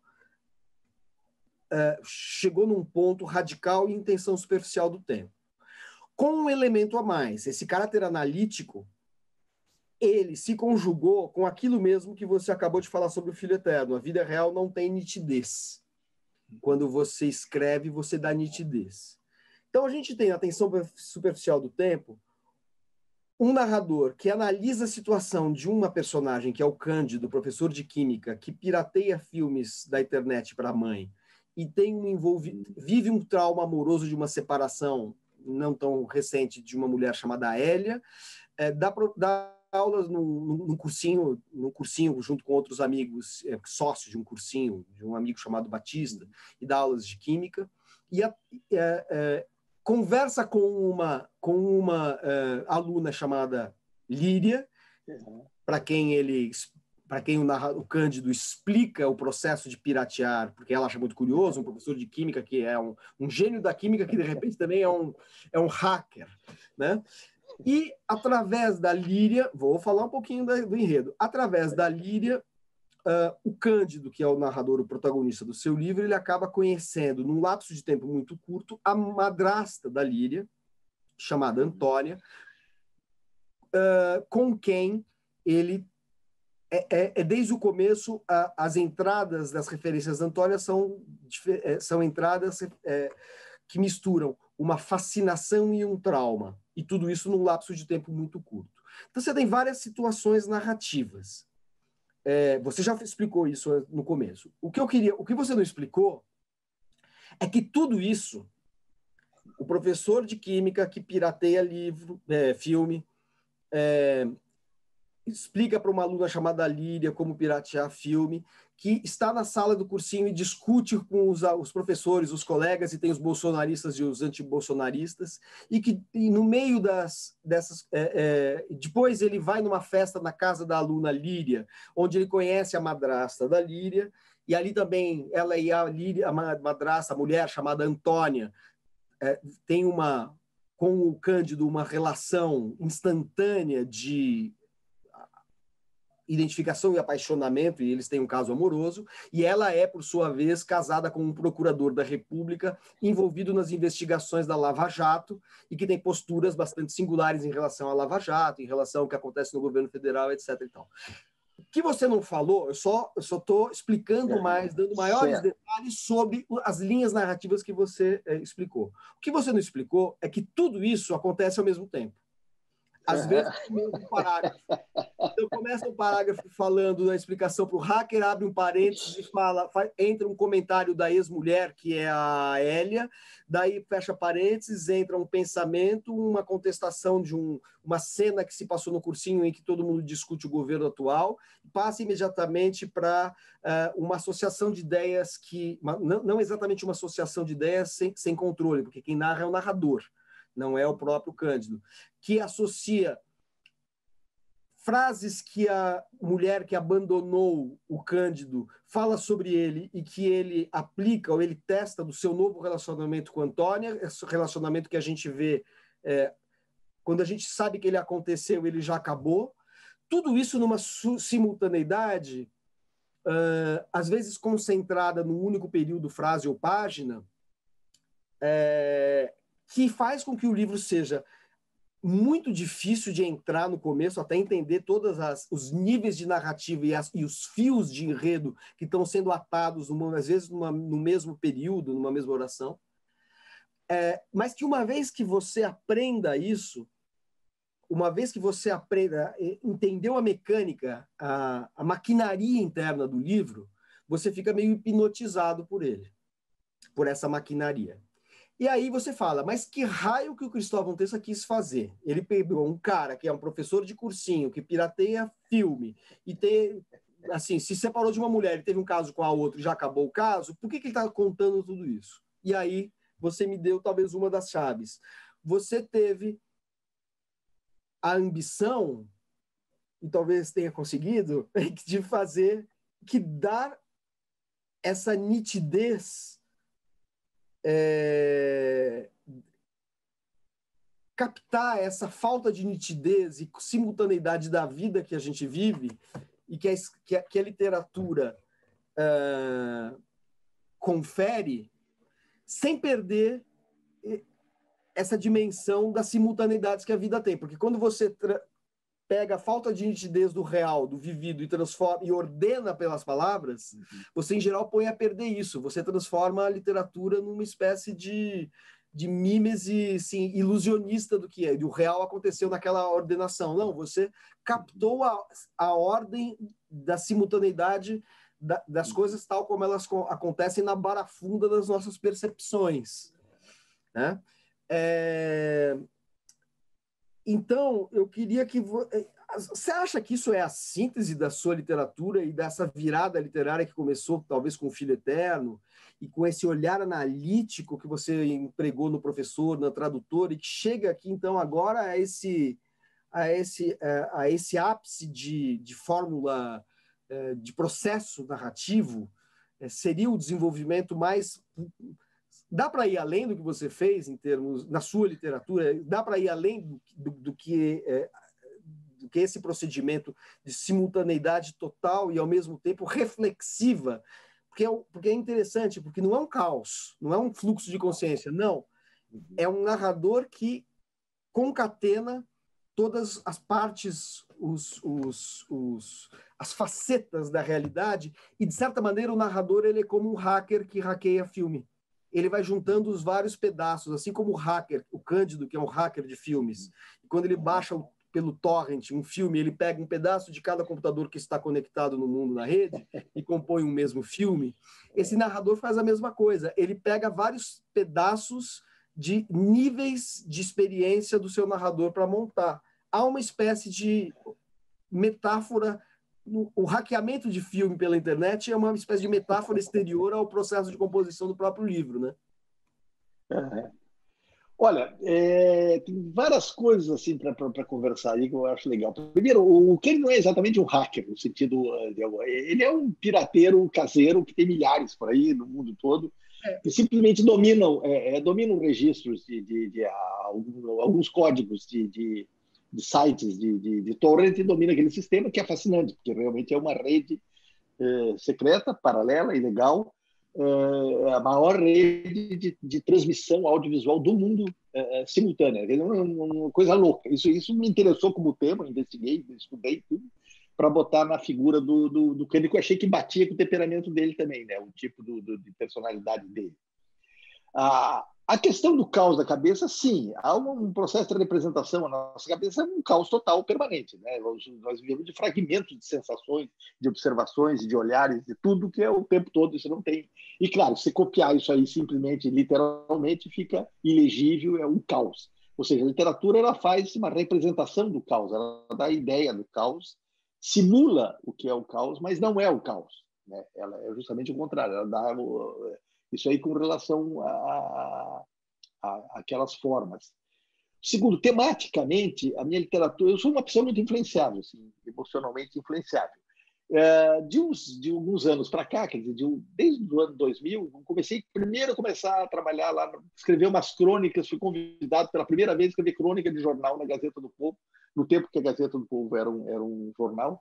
chegou num ponto radical e em Tensão Superficial do Tempo. Com um elemento a mais, esse caráter analítico, ele se conjugou com aquilo mesmo que você acabou de falar sobre o Filho Eterno. A vida real não tem nitidez. Quando você escreve, você dá nitidez. Então, a gente tem a Tensão Superficial do Tempo, um narrador que analisa a situação de uma personagem, que é o Cândido, professor de química, que pirateia filmes da internet para a mãe e vive um trauma amoroso de uma separação não tão recente de uma mulher chamada Hélia, dá aulas num cursinho junto com outros amigos, sócio de um cursinho, de um amigo chamado Batista, e dá aulas de química, e conversa com uma aluna chamada Líria, para quem o Cândido explica o processo de piratear, porque ela acha muito curioso, um professor de química que é um gênio da química, que de repente também é um hacker, né? E, através da Líria, vou falar um pouquinho do enredo, através da Líria, o Cândido, que é o narrador, o protagonista do seu livro, ele acaba conhecendo, num lapso de tempo muito curto, a madrasta da Líria, chamada Antônia, com quem ele desde o começo, as entradas das referências da Antônia são entradas que misturam uma fascinação e um trauma, e tudo isso num lapso de tempo muito curto. Então, você tem várias situações narrativas. Você já explicou isso no começo. O que você não explicou é que tudo isso, o professor de química que pirateia filme, explica para uma aluna chamada Líria como piratear filme, que está na sala do cursinho e discute com os professores, os colegas, e tem os bolsonaristas e os antibolsonaristas, e no meio dessas... depois ele vai numa festa na casa da aluna Líria, onde ele conhece a madrasta da Líria, e ali também ela e a Líria, a madrasta, a mulher chamada Antônia, tem com o Cândido uma relação instantânea de identificação e apaixonamento, e eles têm um caso amoroso, e ela é, por sua vez, casada com um procurador da República envolvido nas investigações da Lava Jato e que tem posturas bastante singulares em relação à Lava Jato, em relação ao que acontece no governo federal, etc. E tal. O que você não falou, eu só estou explicando mais, dando maiores detalhes sobre as linhas narrativas que você explicou. O que você não explicou é que tudo isso acontece ao mesmo tempo. Às vezes, no mesmo parágrafo. Então, começa um parágrafo falando da explicação para o hacker, abre um parênteses e entra um comentário da ex-mulher, que é a Hélia, daí fecha parênteses, entra um pensamento, uma contestação de uma cena que se passou no cursinho em que todo mundo discute o governo atual, e passa imediatamente para uma associação de ideias não exatamente uma associação de ideias sem controle, porque quem narra é o narrador, não é o próprio Cândido, que associa frases que a mulher que abandonou o Cândido fala sobre ele e que ele aplica ou ele testa do seu novo relacionamento com a Antônia, esse relacionamento que a gente vê, quando a gente sabe que ele aconteceu, ele já acabou. Tudo isso numa simultaneidade, às vezes concentrada num único período, frase ou página, que faz com que o livro seja muito difícil de entrar no começo, até entender todos os níveis de narrativa e os fios de enredo que estão sendo atados, às vezes, no mesmo período, numa mesma oração. Mas que uma vez que você aprenda isso, uma vez que você entendeu a mecânica, a maquinaria interna do livro, você fica meio hipnotizado por ele, por essa maquinaria. E aí você fala, mas que raio que o Cristóvão Tessa quis fazer? Ele pegou um cara que é um professor de cursinho, que pirateia filme, e assim, se separou de uma mulher e teve um caso com a outra e já acabou o caso, por que ele está contando tudo isso? E aí você me deu talvez uma das chaves. Você teve a ambição, e talvez tenha conseguido, de dar essa nitidez, captar essa falta de nitidez e simultaneidade da vida que a gente vive e que a literatura confere, sem perder essa dimensão das simultaneidades que a vida tem. Porque quando você pega a falta de nitidez do real, do vivido, e transforma e ordena pelas palavras, você, em geral, põe a perder isso. Você transforma a literatura numa espécie de mímese, assim, ilusionista do que é. E o real aconteceu naquela ordenação. Não, você captou a ordem da simultaneidade das coisas tal como elas acontecem na barafunda das nossas percepções, né? Então, eu queria que... Você acha que isso é a síntese da sua literatura e dessa virada literária que começou, talvez, com o Filho Eterno, e com esse olhar analítico que você empregou no professor, na tradutora, e que chega aqui, então, agora a esse ápice de fórmula, de processo narrativo? Seria o desenvolvimento mais dá para ir além do que você fez em termos na sua literatura? Dá para ir além do que esse procedimento de simultaneidade total e ao mesmo tempo reflexiva? Porque é interessante, porque não é um caos, não é um fluxo de consciência, não. É um narrador que concatena todas as partes, as facetas da realidade, e, de certa maneira, o narrador ele é como um hacker que hackeia filme. Ele vai juntando os vários pedaços, assim como o hacker, o Cândido, que é um hacker de filmes. E quando ele baixa pelo torrent um filme, ele pega um pedaço de cada computador que está conectado no mundo, na rede, e compõe um mesmo filme. Esse narrador faz a mesma coisa. Ele pega vários pedaços de níveis de experiência do seu narrador para montar. Há uma espécie de metáfora. O hackeamento de filme pela internet é uma espécie de metáfora exterior ao processo de composição do próprio livro, né? Olha, tem várias coisas assim para conversar aí que eu acho legal. Primeiro, o Ken não é exatamente um hacker, no sentido. Ele é um pirateiro caseiro que tem milhares por aí no mundo todo, que simplesmente dominam registros de alguns códigos de sites de torrent, e domina aquele sistema, que é fascinante, porque realmente é uma rede secreta, paralela, ilegal, a maior rede de transmissão audiovisual do mundo simultânea. É uma coisa louca. Isso me interessou como tema, investiguei, estudei tudo, para botar na figura do Kennedy, que eu achei que batia com o temperamento dele também, né? O tipo de personalidade dele. A questão do caos da cabeça, sim, há um processo de representação. A nossa cabeça é um caos total, permanente, né? Nós vivemos de fragmentos de sensações, de observações, de olhares, de tudo que é o tempo todo. Isso não tem. E, claro, se copiar isso aí simplesmente, literalmente, fica ilegível, é um caos. Ou seja, a literatura ela faz uma representação do caos, ela dá a ideia do caos, simula o que é o caos, mas não é o caos, né? Ela é justamente o contrário, ela dá isso aí com relação a aquelas formas. Segundo, tematicamente, a minha literatura... Eu sou uma pessoa muito influenciável, assim, emocionalmente influenciável. De alguns anos para cá, quer dizer, desde o ano 2000, comecei primeiro a começar a trabalhar lá, escrever umas crônicas, fui convidado pela primeira vez a escrever crônica de jornal na Gazeta do Povo, no tempo que a Gazeta do Povo era um jornal.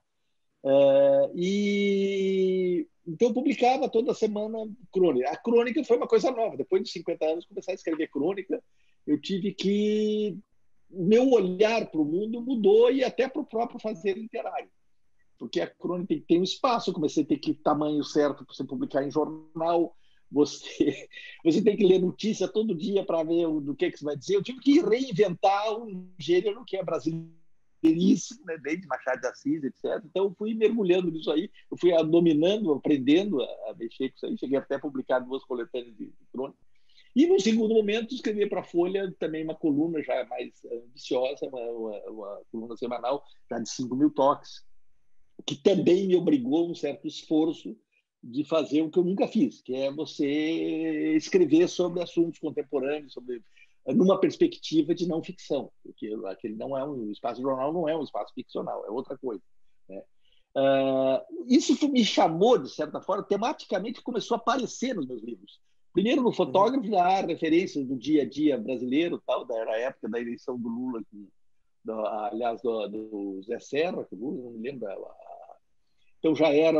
Então eu publicava toda semana crônica. A crônica foi uma coisa nova. Depois de 50 anos, começar a escrever crônica, eu tive que... O meu olhar para o mundo mudou, e até para o próprio fazer literário. Porque a crônica tem um espaço, eu comecei a ter que tamanho certo para você publicar em jornal, você tem que ler notícia todo dia para ver do que você vai dizer. Eu tive que reinventar um gênero que é brasileiro, né, desde Machado de Assis, etc. Então, eu fui mergulhando nisso aí, eu fui dominando, aprendendo a mexer com isso aí. Cheguei até a publicar 2 coletâneas de crônica. E, no segundo momento, escrevi para a Folha também uma coluna já mais ambiciosa, uma coluna semanal, já de 5.000 toques, que também me obrigou a um certo esforço de fazer o que eu nunca fiz, que é você escrever sobre assuntos contemporâneos, numa perspectiva de não ficção, porque aquele não é o espaço jornal, não é um espaço ficcional, é outra coisa, né? Isso me chamou, de certa forma, tematicamente começou a aparecer nos meus livros. Primeiro no Fotógrafo, já há referências do dia a dia brasileiro, tal, da época da eleição do Lula, aliás, do Zé Serra, que Lula, não me lembro. Então já era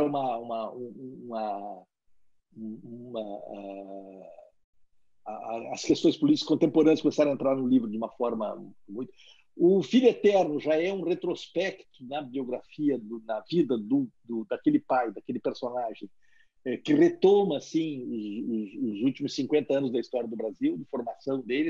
as questões políticas contemporâneas começaram a entrar no livro de uma forma muito... O Filho Eterno já é um retrospecto na biografia, na vida daquele pai, daquele personagem, que retoma assim, os últimos 50 anos da história do Brasil, de formação dele,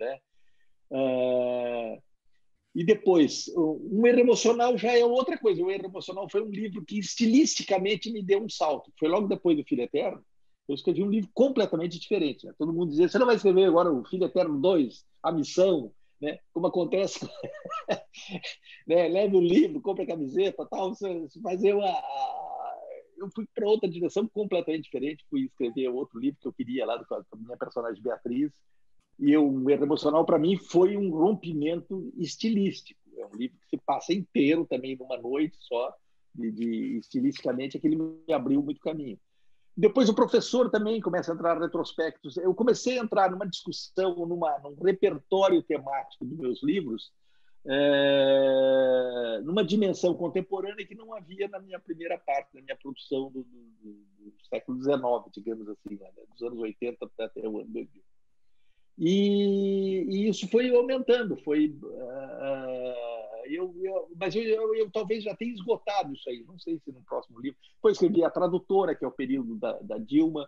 e depois, um Erro Emocional já é outra coisa. O Erro Emocional foi um livro que estilisticamente me deu um salto. Foi logo depois do Filho Eterno. Eu escrevi um livro completamente diferente, né? Todo mundo dizia, você não vai escrever agora o Filho Eterno 2, A Missão, né? Como acontece, né? Leve o livro, compre a camiseta, tal. Mas eu fui para outra direção completamente diferente. Fui escrever outro livro que eu queria lá, com a minha personagem Beatriz. E o Erro Emocional, para mim, foi um rompimento estilístico. É um livro que se passa inteiro também numa noite só, estilisticamente, aquele me abriu muito caminho. Depois o professor também começa a entrar em retrospectos. Eu comecei a entrar numa discussão, num repertório temático dos meus livros, numa dimensão contemporânea que não havia na minha primeira parte, na minha produção do século XIX, digamos assim, né? Dos anos 80 até o ano 2000. E isso foi aumentando, mas eu talvez já tenha esgotado isso aí, não sei se no próximo livro. Depois escrevi A Tradutora, que é o período da Dilma.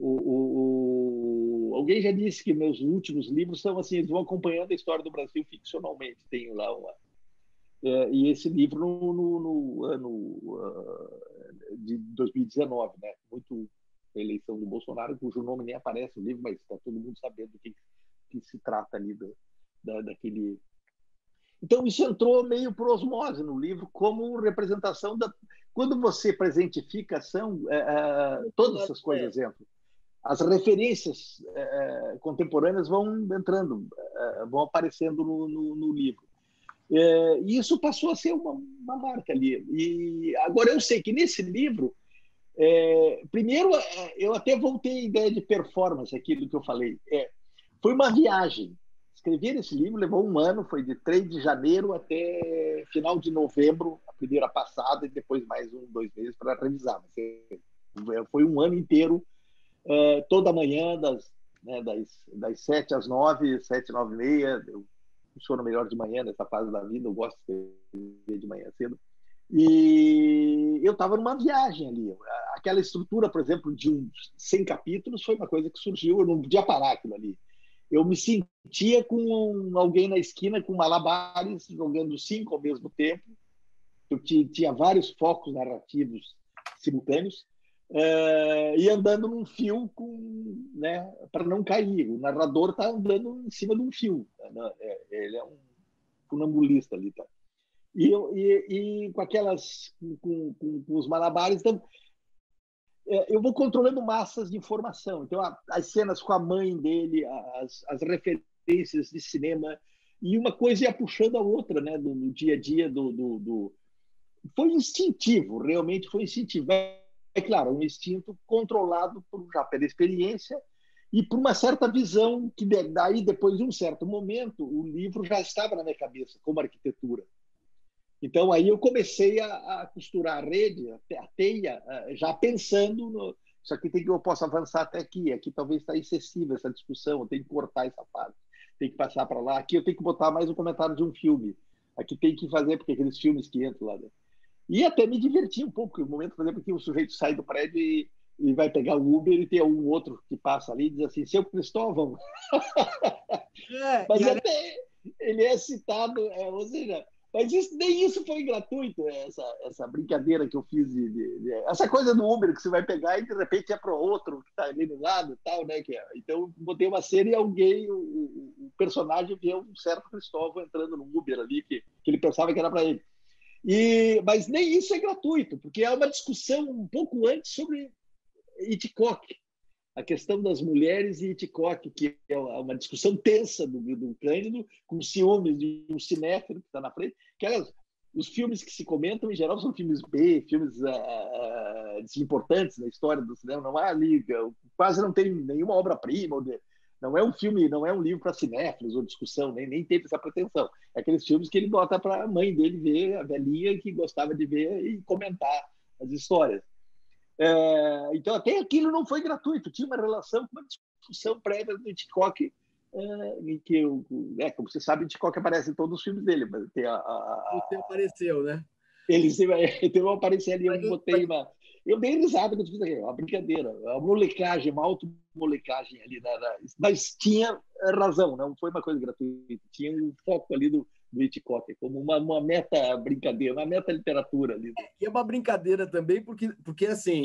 Alguém já disse que meus últimos livros são assim, eles vão acompanhando a história do Brasil ficcionalmente. Tenho lá e esse livro no ano de 2019, né? Muito a eleição do Bolsonaro, cujo nome nem aparece no livro, mas está todo mundo sabendo do que se trata ali daquele. Então, isso entrou meio por osmose no livro, como representação da. Quando você presentifica ação, todas essas coisas entram. As referências contemporâneas vão entrando, vão aparecendo no livro. E isso passou a ser uma marca ali. E agora eu sei que nesse livro, primeiro, eu até voltei à ideia de performance, aquilo que eu falei. Foi uma viagem. Escrever esse livro levou um ano, foi de 3 de janeiro até final de novembro, a primeira passada, e depois mais 2 meses para revisar. Foi um ano inteiro, toda manhã, das 7 às 9, 7, 9 e meia. Eu funciono melhor de manhã nessa fase da vida, eu gosto de escrever de manhã cedo. E eu estava numa viagem ali. Aquela estrutura, por exemplo, de uns 100 capítulos foi uma coisa que surgiu, eu não podia parar aquilo ali. Eu me sentia com alguém na esquina com malabares, jogando 5 ao mesmo tempo. Eu tinha vários focos narrativos simultâneos, e andando num fio né, para não cair. O narrador está andando em cima de um fio. Ele é um funambulista ali, tá? E com aquelas, com os malabares, então, eu vou controlando massas de informação. Então, as cenas com a mãe dele, as referências de cinema, e uma coisa ia puxando a outra, né, no dia a dia Foi instintivo, realmente foi instintivo. É claro, um instinto controlado já pela experiência e por uma certa visão que daí, depois de um certo momento, o livro já estava na minha cabeça, como arquitetura. Então, aí eu comecei a costurar a rede, a teia, já pensando isso aqui eu posso avançar até aqui. Aqui talvez está excessiva essa discussão, eu tenho que cortar essa parte, tem que passar para lá. Aqui eu tenho que botar mais um comentário de um filme. Aqui tem que fazer, porque aqueles filmes que entram lá. Né? E até me diverti um pouco, no momento, por exemplo, que o sujeito sai do prédio e vai pegar o Uber e tem um outro que passa ali e diz assim, seu Cristóvão. Mas até ele é citado, ou seja... Mas nem isso foi gratuito, essa brincadeira que eu fiz. Essa coisa do Uber que você vai pegar e de repente é para o outro que está ali do lado e tal, né? Então, botei uma cena e alguém, o personagem, vê um certo Cristóvão entrando no Uber ali, que ele pensava que era para ele. Mas nem isso é gratuito, porque há uma discussão um pouco antes sobre Hitchcock. A questão das mulheres e Hitchcock, que é uma discussão tensa do Cândido, com ciúmes de um cinéfilo que está na frente. Os filmes que se comentam, em geral, são filmes B, filmes desimportantes na história do cinema. Não há ali, quase não tem nenhuma obra-prima. Não é um filme, não é um livro para cinéfilos ou discussão, nem teve essa pretensão. É aqueles filmes que ele bota para a mãe dele ver, a velhinha que gostava de ver e comentar as histórias. Então, até aquilo não foi gratuito. Tinha uma relação com uma discussão prévia do Hitchcock, em que, como você sabe, Hitchcock aparece em todos os filmes dele. Mas tem Você apareceu, né? Então, eu apareci ali, eu dei risada quando eu fiz aquilo, uma brincadeira, uma molecagem, uma auto-molecagem ali. Mas tinha razão, não foi uma coisa gratuita. Tinha um foco ali do Hitchcock, como uma meta-brincadeira, uma meta-literatura ali. E é uma brincadeira também, porque assim,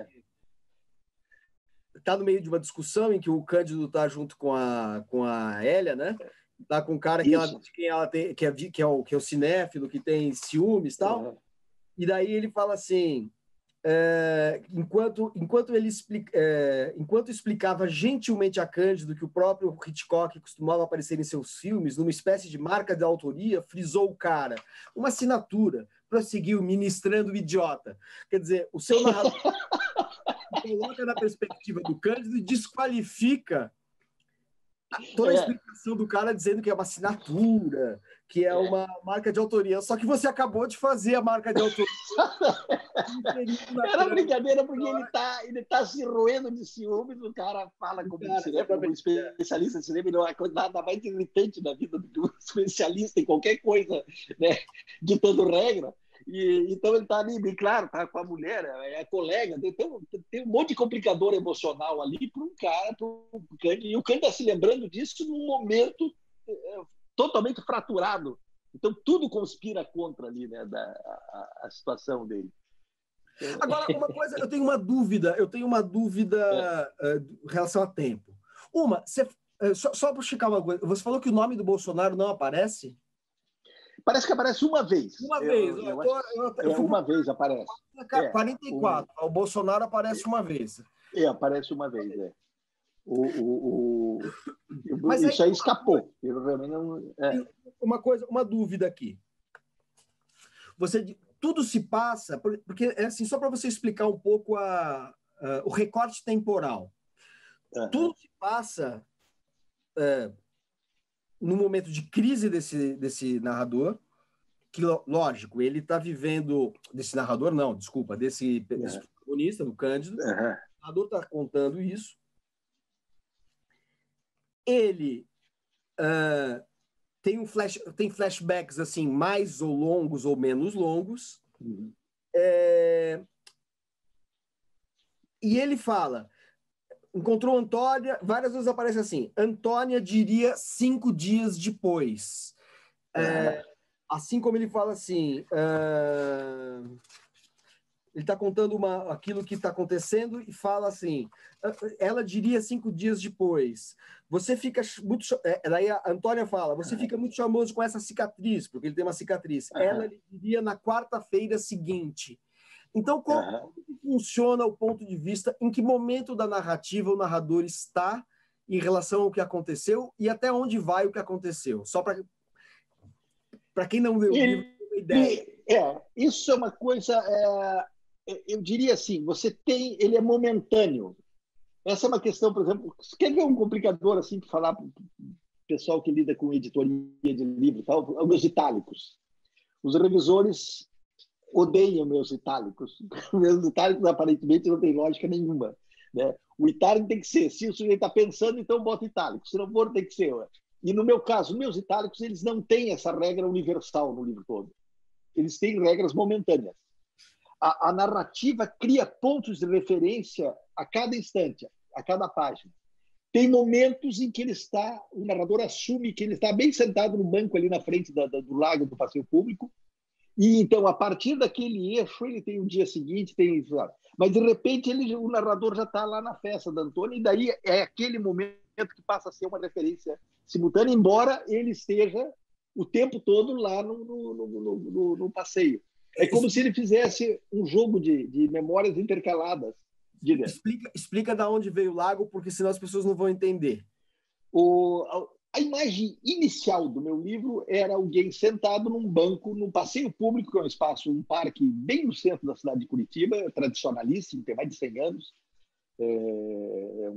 está no meio de uma discussão em que o Cândido está junto com a Hélia, né? Está com um cara que ela tem, que é o cinéfilo, que tem ciúmes e tal. Uhum. E daí ele fala assim, enquanto explicava gentilmente a Cândido que o próprio Hitchcock costumava aparecer em seus filmes, numa espécie de marca de autoria, frisou o cara. Uma assinatura, prosseguiu, ministrando o idiota. Quer dizer, o seu narrador... coloca na perspectiva do Cândido e desqualifica toda a explicação do cara dizendo que é uma assinatura, que é uma marca de autoria. Só que você acabou de fazer a marca de autoria. Era brincadeira, porque ele tá se roendo de ciúmes, o cara fala como especialista de cinema, não é nada mais irritante na vida do que um especialista em qualquer coisa, né, ditando regra. Então ele está ali, bem claro, tá com a mulher, é colega, tem um monte de complicador emocional ali para um cara, e o Cândido está se lembrando disso num momento totalmente fraturado. Então tudo conspira contra ali, né, a situação dele. Agora, uma coisa, eu tenho uma dúvida em relação a tempo. Só para checar uma coisa, você falou que o nome do Bolsonaro não aparece? Parece que aparece uma vez. Uma vez. Uma vez aparece. 44. O Bolsonaro aparece uma vez. Aparece uma vez, Mas isso aí escapou. Eu realmente não... Uma dúvida aqui. Tudo se passa... Porque, assim, só para você explicar um pouco o recorte temporal. Tudo se passa... no momento de crise desse narrador, que, lógico, ele está vivendo... Desse narrador, não, desculpa, desse protagonista, do Cândido. O narrador está contando isso. Ele tem flashbacks assim, mais ou longos ou menos longos. E ele fala... Encontrou Antônia, várias vezes aparece assim, Antônia diria 5 dias depois. Assim como ele fala assim, ele está contando aquilo que está acontecendo e fala assim, ela diria 5 dias depois. Você fica muito... Daí a Antônia fala, você fica muito charmoso com essa cicatriz, porque ele tem uma cicatriz. Ela diria na quarta-feira seguinte. Então, como funciona o ponto de vista, em que momento da narrativa o narrador está em relação ao que aconteceu e até onde vai o que aconteceu? Só para quem não leu o livro, ter uma ideia. Isso é uma coisa, eu diria assim, ele é momentâneo. Essa é uma questão, por exemplo, você quer ver um complicador assim para falar para o pessoal que lida com editoria de livro, tal, os itálicos. Os revisores odeiam meus itálicos. Meus itálicos, aparentemente, não tem lógica nenhuma. Né? O itálico tem que ser, se o sujeito está pensando, então bota itálico. Se não for, tem que ser. E no meu caso, meus itálicos, eles não têm essa regra universal no livro todo. Eles têm regras momentâneas. A narrativa cria pontos de referência a cada instante, a cada página. Tem momentos em que o narrador assume que ele está bem sentado no banco ali na frente do lago do passeio público. E então, a partir daquele eixo, ele tem um dia seguinte, mas de repente o narrador já está lá na festa da Antônia, e daí é aquele momento que passa a ser uma referência simultânea, embora ele esteja o tempo todo lá no passeio. É como se ele fizesse um jogo de memórias intercaladas. Explica de onde veio o lago, porque senão as pessoas não vão entender. A imagem inicial do meu livro era alguém sentado num banco, num passeio público, que é um parque bem no centro da cidade de Curitiba, tradicionalíssimo, tem mais de 100 anos. É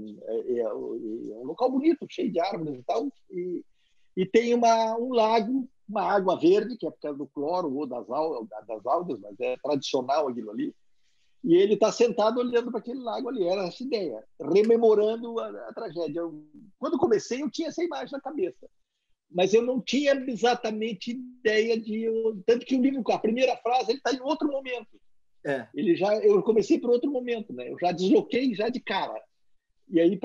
um local bonito, cheio de árvores e tal. E tem um lago, uma água verde, que é por causa do cloro ou das algas, mas é tradicional aquilo ali. E ele está sentado olhando para aquele lago ali, era essa ideia, rememorando a tragédia. Quando comecei, eu tinha essa imagem na cabeça, mas eu não tinha exatamente ideia tanto que o livro, a primeira frase, ele está em outro momento. Eu comecei por outro momento, né? Eu já desloquei já de cara. E aí,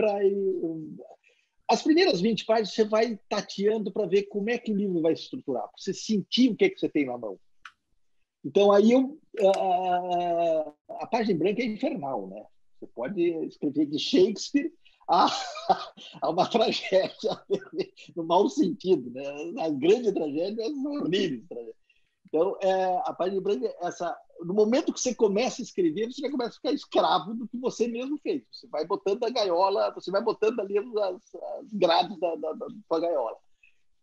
as primeiras 20 páginas, você vai tateando para ver como é que o livro vai se estruturar, para você sentir o que é que você tem na mão. Então, aí a página em branco é infernal, né? Você pode escrever de Shakespeare a uma tragédia, no mau sentido, né? A grande tragédia, as horríveis tragédias. Então, a página em branco no momento que você começa a escrever, você já começa a ficar escravo do que você mesmo fez. Você vai botando a gaiola, você vai botando ali as grades da sua gaiola.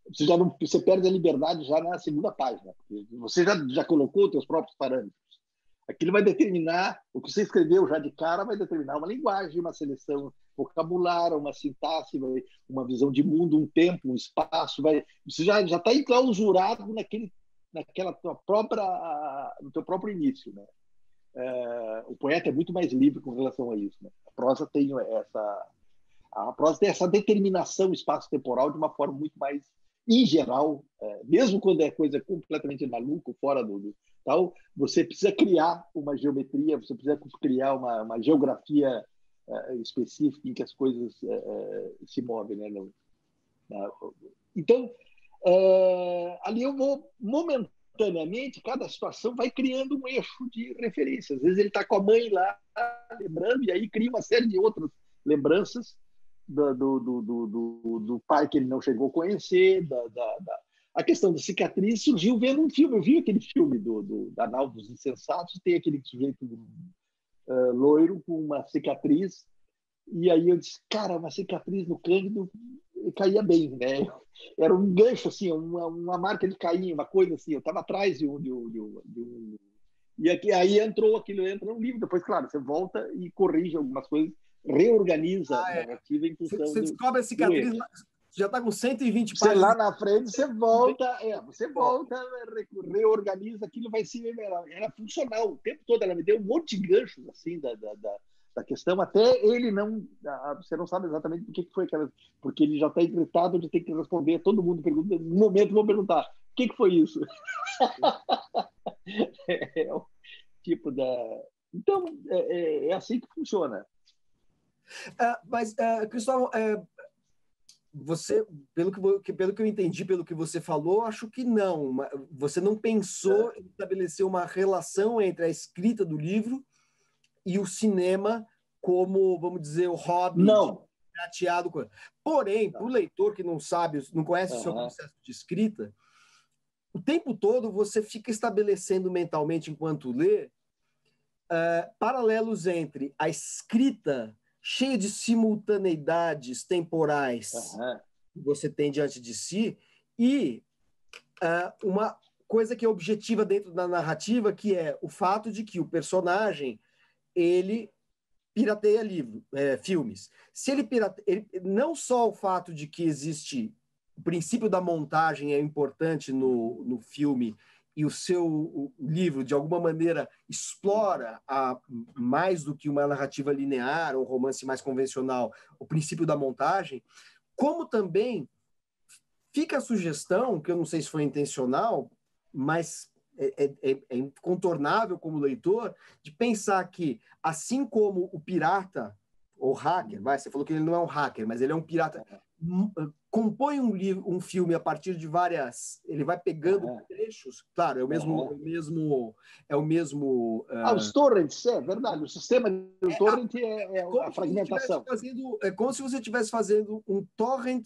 Você perde a liberdade já na segunda página. Você já colocou os seus próprios parâmetros. Aquilo vai determinar, o que você escreveu já de cara vai determinar uma linguagem, uma seleção vocabular, uma sintaxe, uma visão de mundo, um tempo, um espaço. Você já está enclausurado naquela tua própria, no teu próprio início, né? O poeta é muito mais livre com relação a isso, né? A prosa tem essa determinação espaço-temporal de uma forma muito mais, em geral, mesmo quando é coisa completamente maluca, fora do tal, você precisa criar uma geometria, você precisa criar uma geografia específica em que as coisas se movem, né? Então, ali eu vou momentaneamente, cada situação vai criando um eixo de referência. Às vezes ele está com a mãe lá lembrando, e aí cria uma série de outras lembranças do pai que ele não chegou a conhecer, a questão da cicatriz surgiu vendo um filme. Eu vi aquele filme da Nau dos Insensatos, tem aquele sujeito loiro com uma cicatriz, e aí eu disse, cara, uma cicatriz no Cândido caía bem, né? Era um gancho, assim, uma marca de cair, uma coisa assim. Eu estava atrás de um. E aí entra no livro. Depois, claro, você volta e corrige algumas coisas, reorganiza a narrativa em função Você descobre a cicatriz, já está com 120 você páginas. Lá na frente, você volta, reorganiza, aquilo vai se... Era funcional o tempo todo, ela me deu um monte de ganchos, assim, da questão, até ele não... Você não sabe exatamente por que foi aquela... Porque ele já está irritado de ter que responder, todo mundo pergunta, no momento vão perguntar, o que foi isso? É o tipo da... Então, é assim que funciona. Mas, Cristóvão, você, pelo que eu entendi, pelo que você falou, acho que não. Você não pensou em estabelecer uma relação entre a escrita do livro e o cinema como, vamos dizer, o hobby prateado. Porém, para o leitor que não sabe, não conhece o seu processo de escrita, o tempo todo você fica estabelecendo mentalmente, enquanto lê, paralelos entre a escrita cheia de simultaneidades temporais que você tem diante de si e uma coisa que é objetiva dentro da narrativa, que é o fato de que o personagem ele pirateia filmes. Se ele pirateia, não só o fato de que existe o princípio da montagem é importante no filme e o livro, de alguma maneira, explora mais do que uma narrativa linear ou romance mais convencional, o princípio da montagem, como também fica a sugestão, que eu não sei se foi intencional, mas é incontornável como leitor, de pensar que, assim como o pirata, ou hacker, você falou que ele não é um hacker, mas ele é um pirata, compõe um filme a partir de várias... Ele vai pegando trechos, claro, é o mesmo... Os torrents, é verdade, o sistema do torrent é a fragmentação. É como se você estivesse fazendo um torrent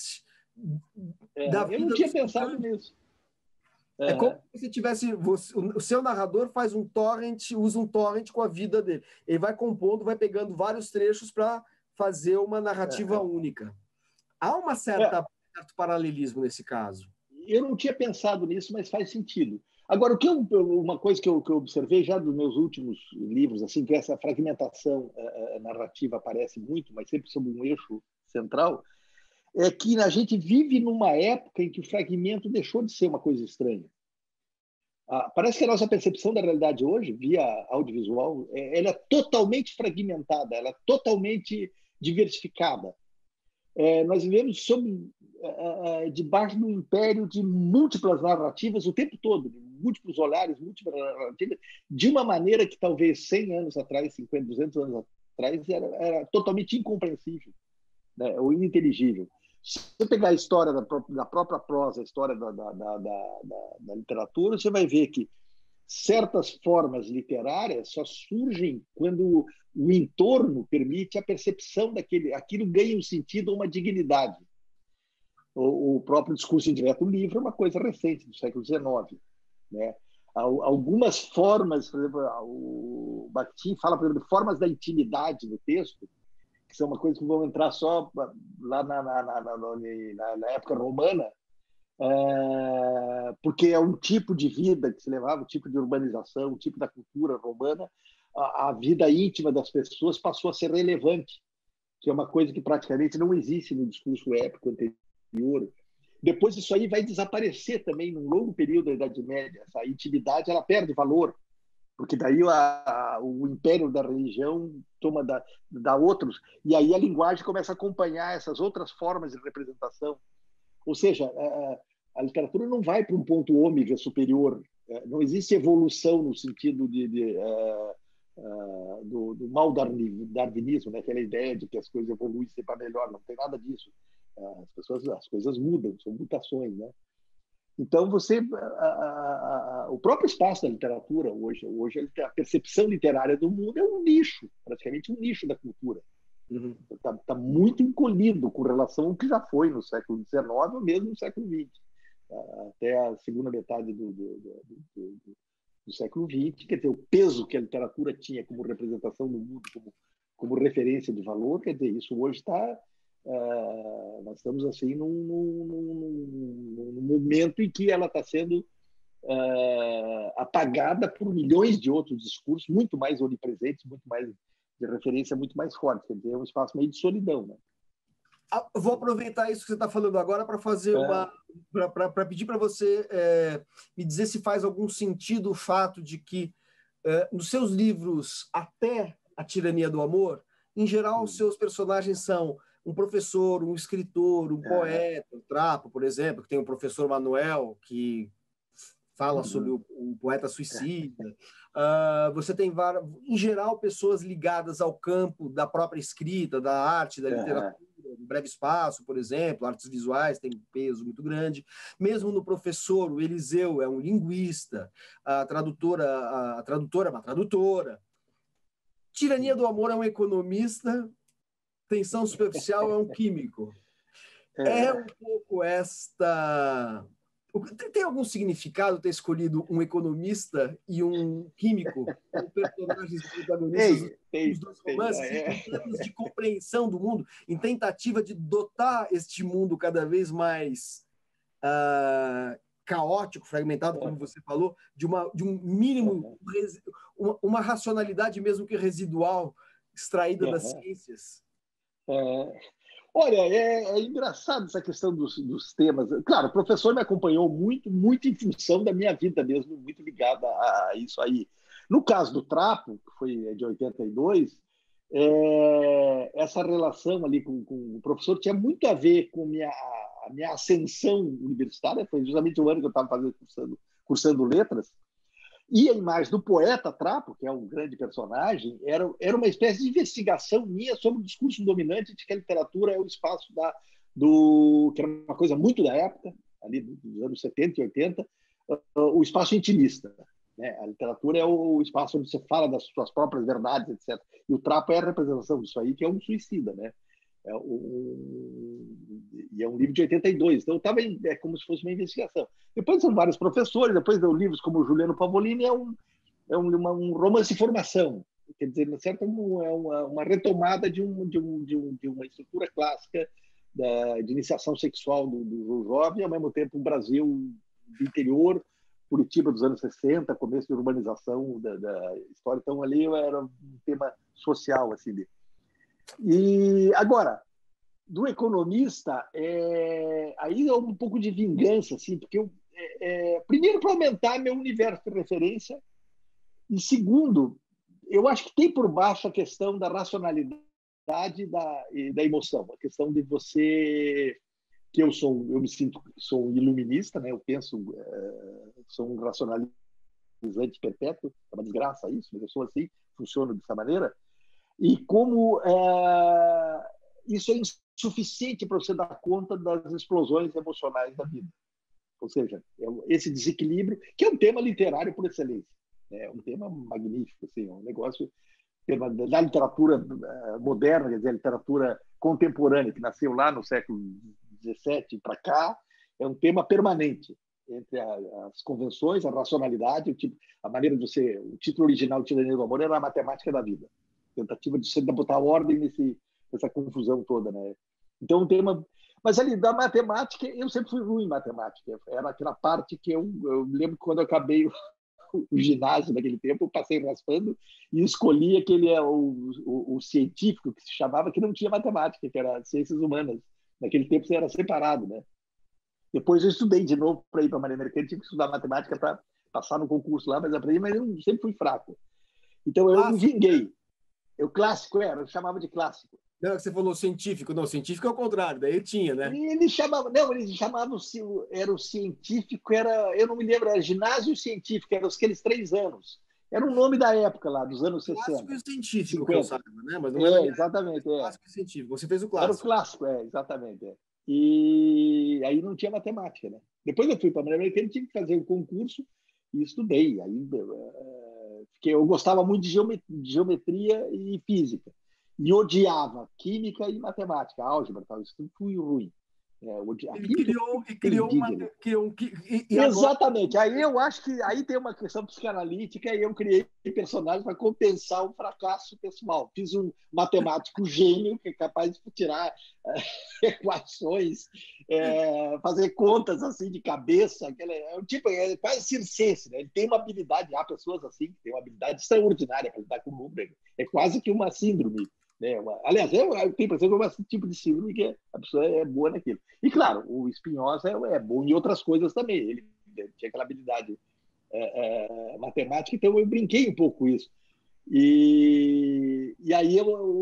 da vida. Eu não tinha pensado nisso. É como se você tivesse... o seu narrador faz um torrent, usa um torrent com a vida dele. Ele vai compondo, vai pegando vários trechos para fazer uma narrativa única. Há um certo paralelismo nesse caso. Eu não tinha pensado nisso, mas faz sentido. Agora, uma coisa que eu observei já dos meus últimos livros, assim, que essa fragmentação narrativa aparece muito, mas sempre sob um eixo central, é que a gente vive numa época em que o fragmento deixou de ser uma coisa estranha. Parece que a nossa percepção da realidade hoje, via audiovisual, ela é totalmente fragmentada, ela é totalmente diversificada. Nós vivemos debaixo do império de múltiplas narrativas o tempo todo, de múltiplos olhares, múltiplas narrativas, de uma maneira que talvez 100 anos atrás, 50, 200 anos atrás, era totalmente incompreensível, né, ou ininteligível. Se você pegar a história da própria prosa, a história da literatura, você vai ver que certas formas literárias só surgem quando o entorno permite a percepção aquilo ganha um sentido ou uma dignidade. O próprio discurso indireto do livro é uma coisa recente, do século XIX. Né? Algumas formas, por exemplo, o Bakhtin fala, por exemplo, de formas da intimidade no texto, que são uma coisa que vão entrar só lá na época romana, porque é um tipo de vida que se levava, um tipo de urbanização, um tipo da cultura romana, a vida íntima das pessoas passou a ser relevante, que é uma coisa que praticamente não existe no discurso épico anterior. Depois isso aí vai desaparecer também num longo período da Idade Média. Essa intimidade ela perde valor, porque daí o império da religião toma da outros, e aí a linguagem começa a acompanhar essas outras formas de representação. Ou seja, a literatura não vai para um ponto ômega superior, não existe evolução no sentido do mal darwinismo, né? Aquela ideia de que as coisas evoluem sempre para melhor, não tem nada disso. As coisas mudam, são mutações, né? Então o próprio espaço da literatura hoje a percepção literária do mundo é um nicho, praticamente um nicho da cultura. Está muito encolhido com relação ao que já foi no século XIX ou mesmo no século XX, até a segunda metade do século XX. Quer dizer, o peso que a literatura tinha como representação no mundo, como referência de valor, quer dizer, isso hoje está... nós estamos assim num momento em que ela está sendo apagada por milhões de outros discursos muito mais onipresentes, muito mais de referência, muito mais forte. Quer dizer, é um espaço meio de solidão, né? Vou aproveitar isso que você está falando agora para fazer para pedir para você me dizer se faz algum sentido o fato de que nos seus livros até A Tirania do Amor, em geral, os seus personagens são um professor, um escritor, um poeta, o Trapo, por exemplo, que tem o professor Manuel, que fala sobre o poeta suicida. Você tem, em geral, pessoas ligadas ao campo da própria escrita, da arte, da literatura. Um Breve Espaço, por exemplo, artes visuais tem um peso muito grande. Mesmo no professor, o Eliseu é um linguista, a tradutora é uma tradutora. Tirania do Amor é um economista, Tensão Superficial é um químico. É um pouco esta... Tem algum significado ter escolhido um economista e um químico como personagens protagonistas dos dois romances, em termos de compreensão do mundo, em tentativa de dotar este mundo cada vez mais caótico, fragmentado, como você falou, de um mínimo, uma racionalidade mesmo que residual, extraída das ciências? Olha, é engraçado essa questão dos temas. Claro, o professor me acompanhou muito, muito em função da minha vida mesmo, muito ligada a isso aí. No caso do Trapo, que foi de 82, essa relação ali com o professor tinha muito a ver com a minha ascensão universitária. Foi justamente o ano que eu estava cursando letras. E a imagem do poeta Trapo, que é um grande personagem, era uma espécie de investigação minha sobre o discurso dominante de que a literatura é o espaço que era uma coisa muito da época, ali dos anos 70 e 80, o espaço intimista. Né? A literatura é o espaço onde você fala das suas próprias verdades, etc. E o Trapo é a representação disso aí, que é um suicida, né? E é um livro de 82, então é como se fosse uma investigação. Depois são vários professores, depois deu livros como o Juliano Pavolini, é um romance de formação, quer dizer, certo, é uma retomada de uma estrutura clássica de iniciação sexual do jovem, ao mesmo tempo um Brasil do interior, Curitiba dos anos 60, começo de urbanização da história, então ali era um tema social, assim, E agora, do economista, aí é um pouco de vingança, assim, porque primeiro, para aumentar meu universo de referência, e segundo, eu acho que tem por baixo a questão da racionalidade e da emoção, a questão de você, que eu me sinto, sou um iluminista, né? Eu penso, sou um racionalizante perpétuo, é uma desgraça isso, mas eu sou assim, funciono dessa maneira. E como isso é insuficiente para você dar conta das explosões emocionais da vida. Ou seja, esse desequilíbrio, que é um tema literário por excelência. É um tema magnífico, assim, um negócio da literatura moderna, quer dizer, a literatura contemporânea, que nasceu lá no século XVII para cá, é um tema permanente entre as convenções, a racionalidade, a maneira de você... O título original do Tirania do Amor era A Matemática da Vida. Tentativa de você botar ordem nessa confusão toda, né? Então, um tema... Mas ali, da matemática, eu sempre fui ruim em matemática. Era aquela parte que eu me lembro quando eu acabei o ginásio naquele tempo, eu passei raspando e escolhi aquele o científico que se chamava, que não tinha matemática, que era ciências humanas. Naquele tempo você era separado, né? Depois eu estudei de novo para ir para a Marinha Mercante, tive que estudar matemática para passar no concurso lá, mas aprendi, mas eu sempre fui fraco. Então eu me Clássico, né? vinguei. Eu clássico era, eu chamava de clássico. Não, você falou científico. Não, científico é o contrário. Daí tinha, né? E ele chamava, não, eles chamavam, era o científico, era, eu não me lembro, era ginásio científico, eram aqueles 3 anos. Era o nome da época lá, dos anos Clássico 60, e científico, que eu 50. saiba, né? Mas não é na É, minha época. exatamente, é. Clássico e científico. Você fez o Era o clássico. clássico, exatamente. É. E aí não tinha matemática, né? Depois eu fui para a Marinha Mercante, tive que fazer um concurso e estudei. Aí, porque eu gostava muito de geometria e física. E odiava química e matemática, álgebra, tal. Isso tudo fui ruim. A Ele química criou, eu e criou entendi uma. dele. E agora. Exatamente. Aí eu acho que aí tem uma questão psicanalítica e eu criei personagens para compensar o fracasso pessoal. Fiz um matemático gênio que é capaz de tirar equações, fazer contas assim de cabeça. Tipo, é quase circense, né? Ele tem uma habilidade, há pessoas assim que têm uma habilidade extraordinária para lidar com o número. É quase que uma síndrome. Né? Aliás, eu tenho a impressão que é um tipo de síndrome que a pessoa é boa naquilo. E, claro, o Spinoza é bom em outras coisas também. Ele tinha aquela habilidade matemática, então eu brinquei um pouco com isso. E aí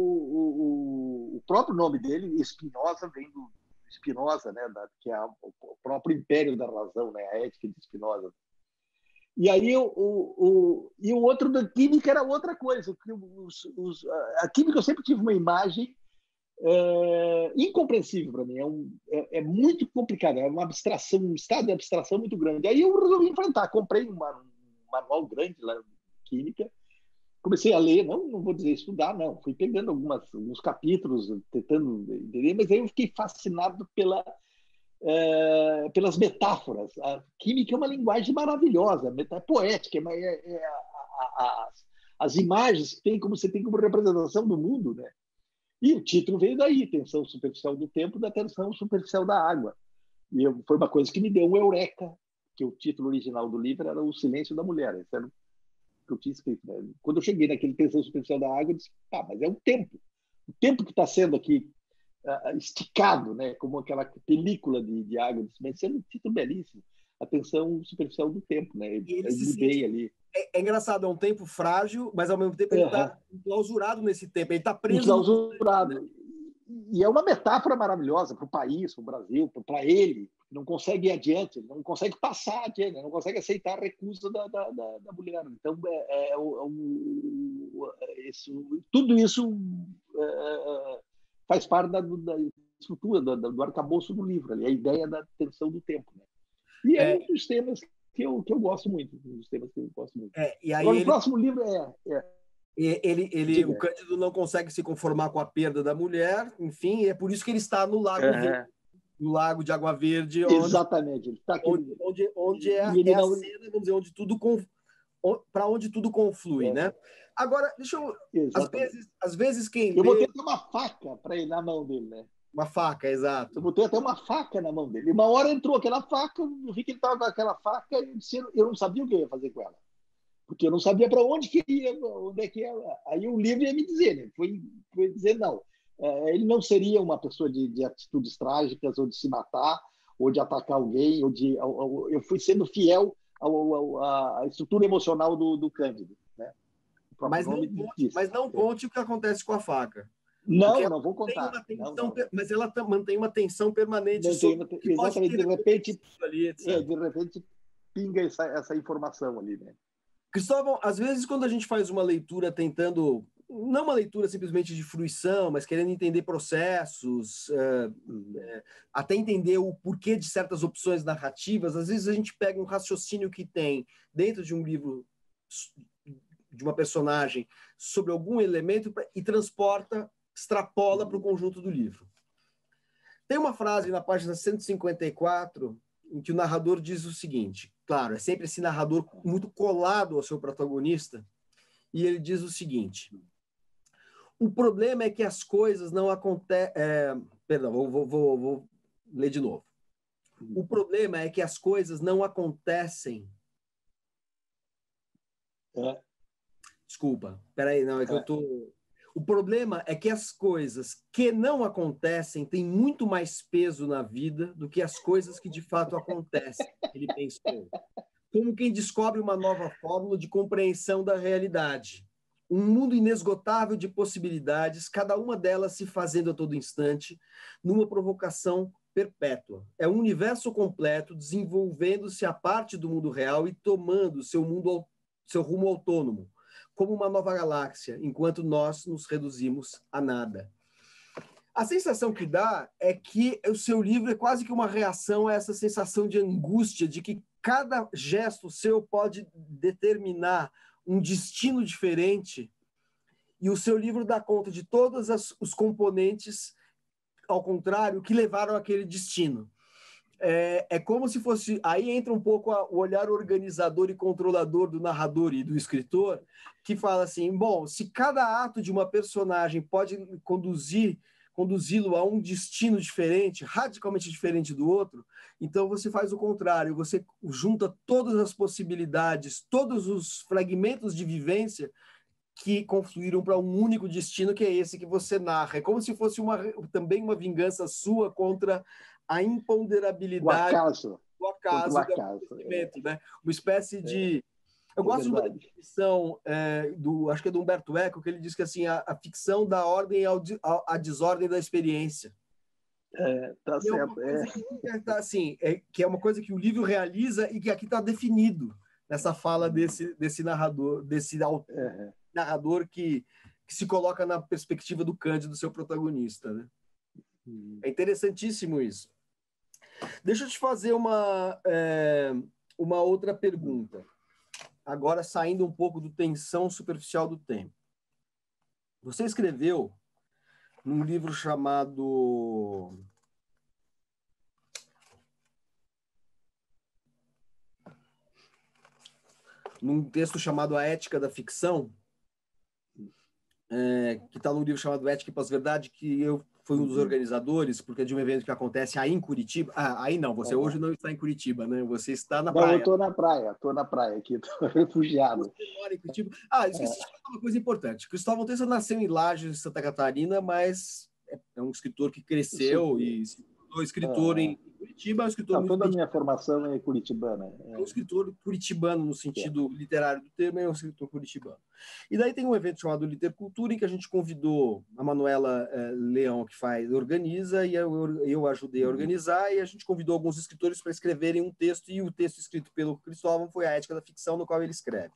o próprio nome dele, Spinoza, vem do Spinoza, né, que é o próprio império da razão, né, a ética de Spinoza. E aí e o outro da química era outra coisa. A química eu sempre tive uma imagem incompreensível para mim. É muito complicado, é uma abstração, um estado de abstração muito grande. Aí eu resolvi enfrentar. Comprei um manual grande lá de química, comecei a ler, não vou dizer estudar, não. Fui pegando alguns capítulos, tentando entender, mas aí eu fiquei fascinado pelas metáforas. A química é uma linguagem maravilhosa, é poética, as imagens que tem como você tem como representação do mundo, né? E o título veio daí, tensão superficial do tempo da tensão superficial da água. E foi uma coisa que me deu um eureka, que o título original do livro era O Silêncio da Mulher. Esse era o que eu tinha escrito. Né? Quando eu cheguei naquele tensão superficial da água, eu disse, mas é o tempo. O tempo que está sendo aqui esticado, né? Como aquela película de água. Mas isso é um título belíssimo. A tensão superficial do tempo. Né? E ele Eu se mudei sente. ali. É engraçado, é um tempo frágil, mas ao mesmo tempo ele está enclausurado nesse tempo, ele está preso no instante, né? Enclausurado. E é uma metáfora maravilhosa para o país, para o Brasil, para ele. Não consegue ir adiante, não consegue passar adiante, não consegue aceitar a recusa da mulher. Então, tudo isso faz parte da estrutura, do arcabouço do livro, ali, a ideia da tensão do tempo. Né? E é um dos temas que eu gosto muito. Um dos temas que eu gosto muito. E aí Agora, o próximo livro o Cândido não consegue se conformar com a perda da mulher, enfim, e é por isso que ele está no Lago Verde, no Lago de Água Verde, exatamente. Ele tá onde é a cena, vamos dizer, para onde tudo conflui, né? Agora, deixa eu... Às vezes quem eu lê... botei até uma faca para ir na mão dele, né? Uma faca, exato. Eu botei até uma faca na mão dele. E uma hora entrou aquela faca, eu vi que ele estava com aquela faca e eu não sabia o que eu ia fazer com ela. Porque eu não sabia para onde que ia, onde é que ia. Aí o livro ia me dizer, né? Foi dizer não. Ele não seria uma pessoa de atitudes trágicas, ou de se matar, ou de atacar alguém, eu fui sendo fiel à estrutura emocional do Cândido, né? Mas não conte o que acontece com a faca. Não vou contar. Mas ela mantém uma tensão permanente sobre o que pode ter de repente pinga essa informação ali, né? Cristóvão, às vezes quando a gente faz uma leitura tentando, não uma leitura simplesmente de fruição, mas querendo entender processos, até entender o porquê de certas opções narrativas, às vezes a gente pega um raciocínio que tem dentro de um livro, de uma personagem, sobre algum elemento e extrapola para o conjunto do livro. Tem uma frase na página 154 em que o narrador diz o seguinte, claro, é sempre esse narrador muito colado ao seu protagonista, e ele diz o seguinte: o problema é que as coisas não acontecem... Perdão, vou ler de novo. O problema é que as coisas não acontecem. Desculpa, peraí, não, é que eu tô... O problema é que as coisas que não acontecem têm muito mais peso na vida do que as coisas que de fato acontecem, ele pensou. Como quem descobre uma nova fórmula de compreensão da realidade. Um mundo inesgotável de possibilidades, cada uma delas se fazendo a todo instante, numa provocação perpétua. É um universo completo, desenvolvendo-se a parte do mundo real e tomando seu rumo autônomo, como uma nova galáxia, enquanto nós nos reduzimos a nada. A sensação que dá é que o seu livro é quase que uma reação a essa sensação de angústia, de que cada gesto seu pode determinar um destino diferente, e o seu livro dá conta de todos os componentes, ao contrário, que levaram àquele destino. É como se fosse... Aí entra um pouco o olhar organizador e controlador do narrador e do escritor, que fala assim, bom, se cada ato de uma personagem pode conduzi-lo a um destino diferente, radicalmente diferente do outro, então você faz o contrário, você junta todas as possibilidades, todos os fragmentos de vivência que confluíram para um único destino, que é esse que você narra. É como se fosse também uma vingança sua contra a imponderabilidade do acaso, do acontecimento, né? Uma espécie de... Eu gosto de uma definição acho que é do Humberto Eco, que ele diz que assim, a ficção dá ordem à desordem da experiência. Tá certo. Que é uma coisa que o livro realiza e que aqui está definido nessa fala desse narrador, narrador que se coloca na perspectiva do Cândido, seu protagonista, né? É interessantíssimo isso. Deixa eu te fazer uma outra pergunta. Agora, saindo um pouco do tensão superficial do tempo. Você escreveu num livro chamado... Num texto chamado A Ética da Ficção, que está num livro chamado Ética e Pós-Verdade, que eu fui um dos organizadores, porque é de um evento que acontece aí em Curitiba. Aí não, você hoje não está em Curitiba, né? Você está na praia. Eu estou na praia aqui, estou refugiado. Você mora em Curitiba? Esqueci de falar uma coisa importante. Cristóvão Tessa nasceu em Lages, Santa Catarina, mas é um escritor que cresceu e se tornou escritor em Curitiba. Toda a minha formação é curitibana. É um escritor curitibano, no sentido literário do termo, é um escritor curitibano. E daí tem um evento chamado Litercultura, em que a gente convidou a Manuela Leão, que organiza, e eu ajudei a organizar, e a gente convidou alguns escritores para escreverem um texto, e o texto escrito pelo Cristóvão foi A Ética da Ficção, no qual ele escreve.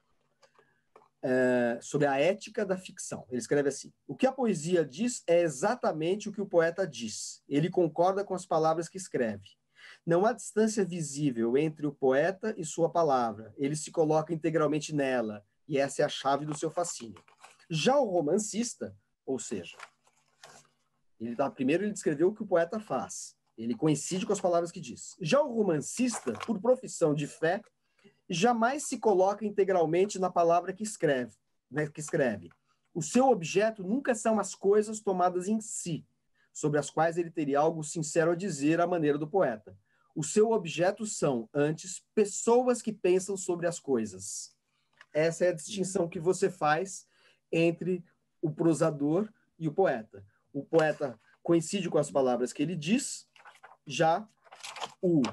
Sobre a ética da ficção. Ele escreve assim: o que a poesia diz é exatamente o que o poeta diz. Ele concorda com as palavras que escreve. Não há distância visível entre o poeta e sua palavra. Ele se coloca integralmente nela, e essa é a chave do seu fascínio. Já o romancista, ou seja, primeiro ele descreveu o que o poeta faz. Ele coincide com as palavras que diz. Já o romancista, por profissão de fé, jamais se coloca integralmente na palavra que escreve, né, O seu objeto nunca são as coisas tomadas em si, sobre as quais ele teria algo sincero a dizer à maneira do poeta. O seu objeto são, antes, pessoas que pensam sobre as coisas. Essa é a distinção que você faz entre o prosador e o poeta. O poeta coincide com as palavras que ele diz, já o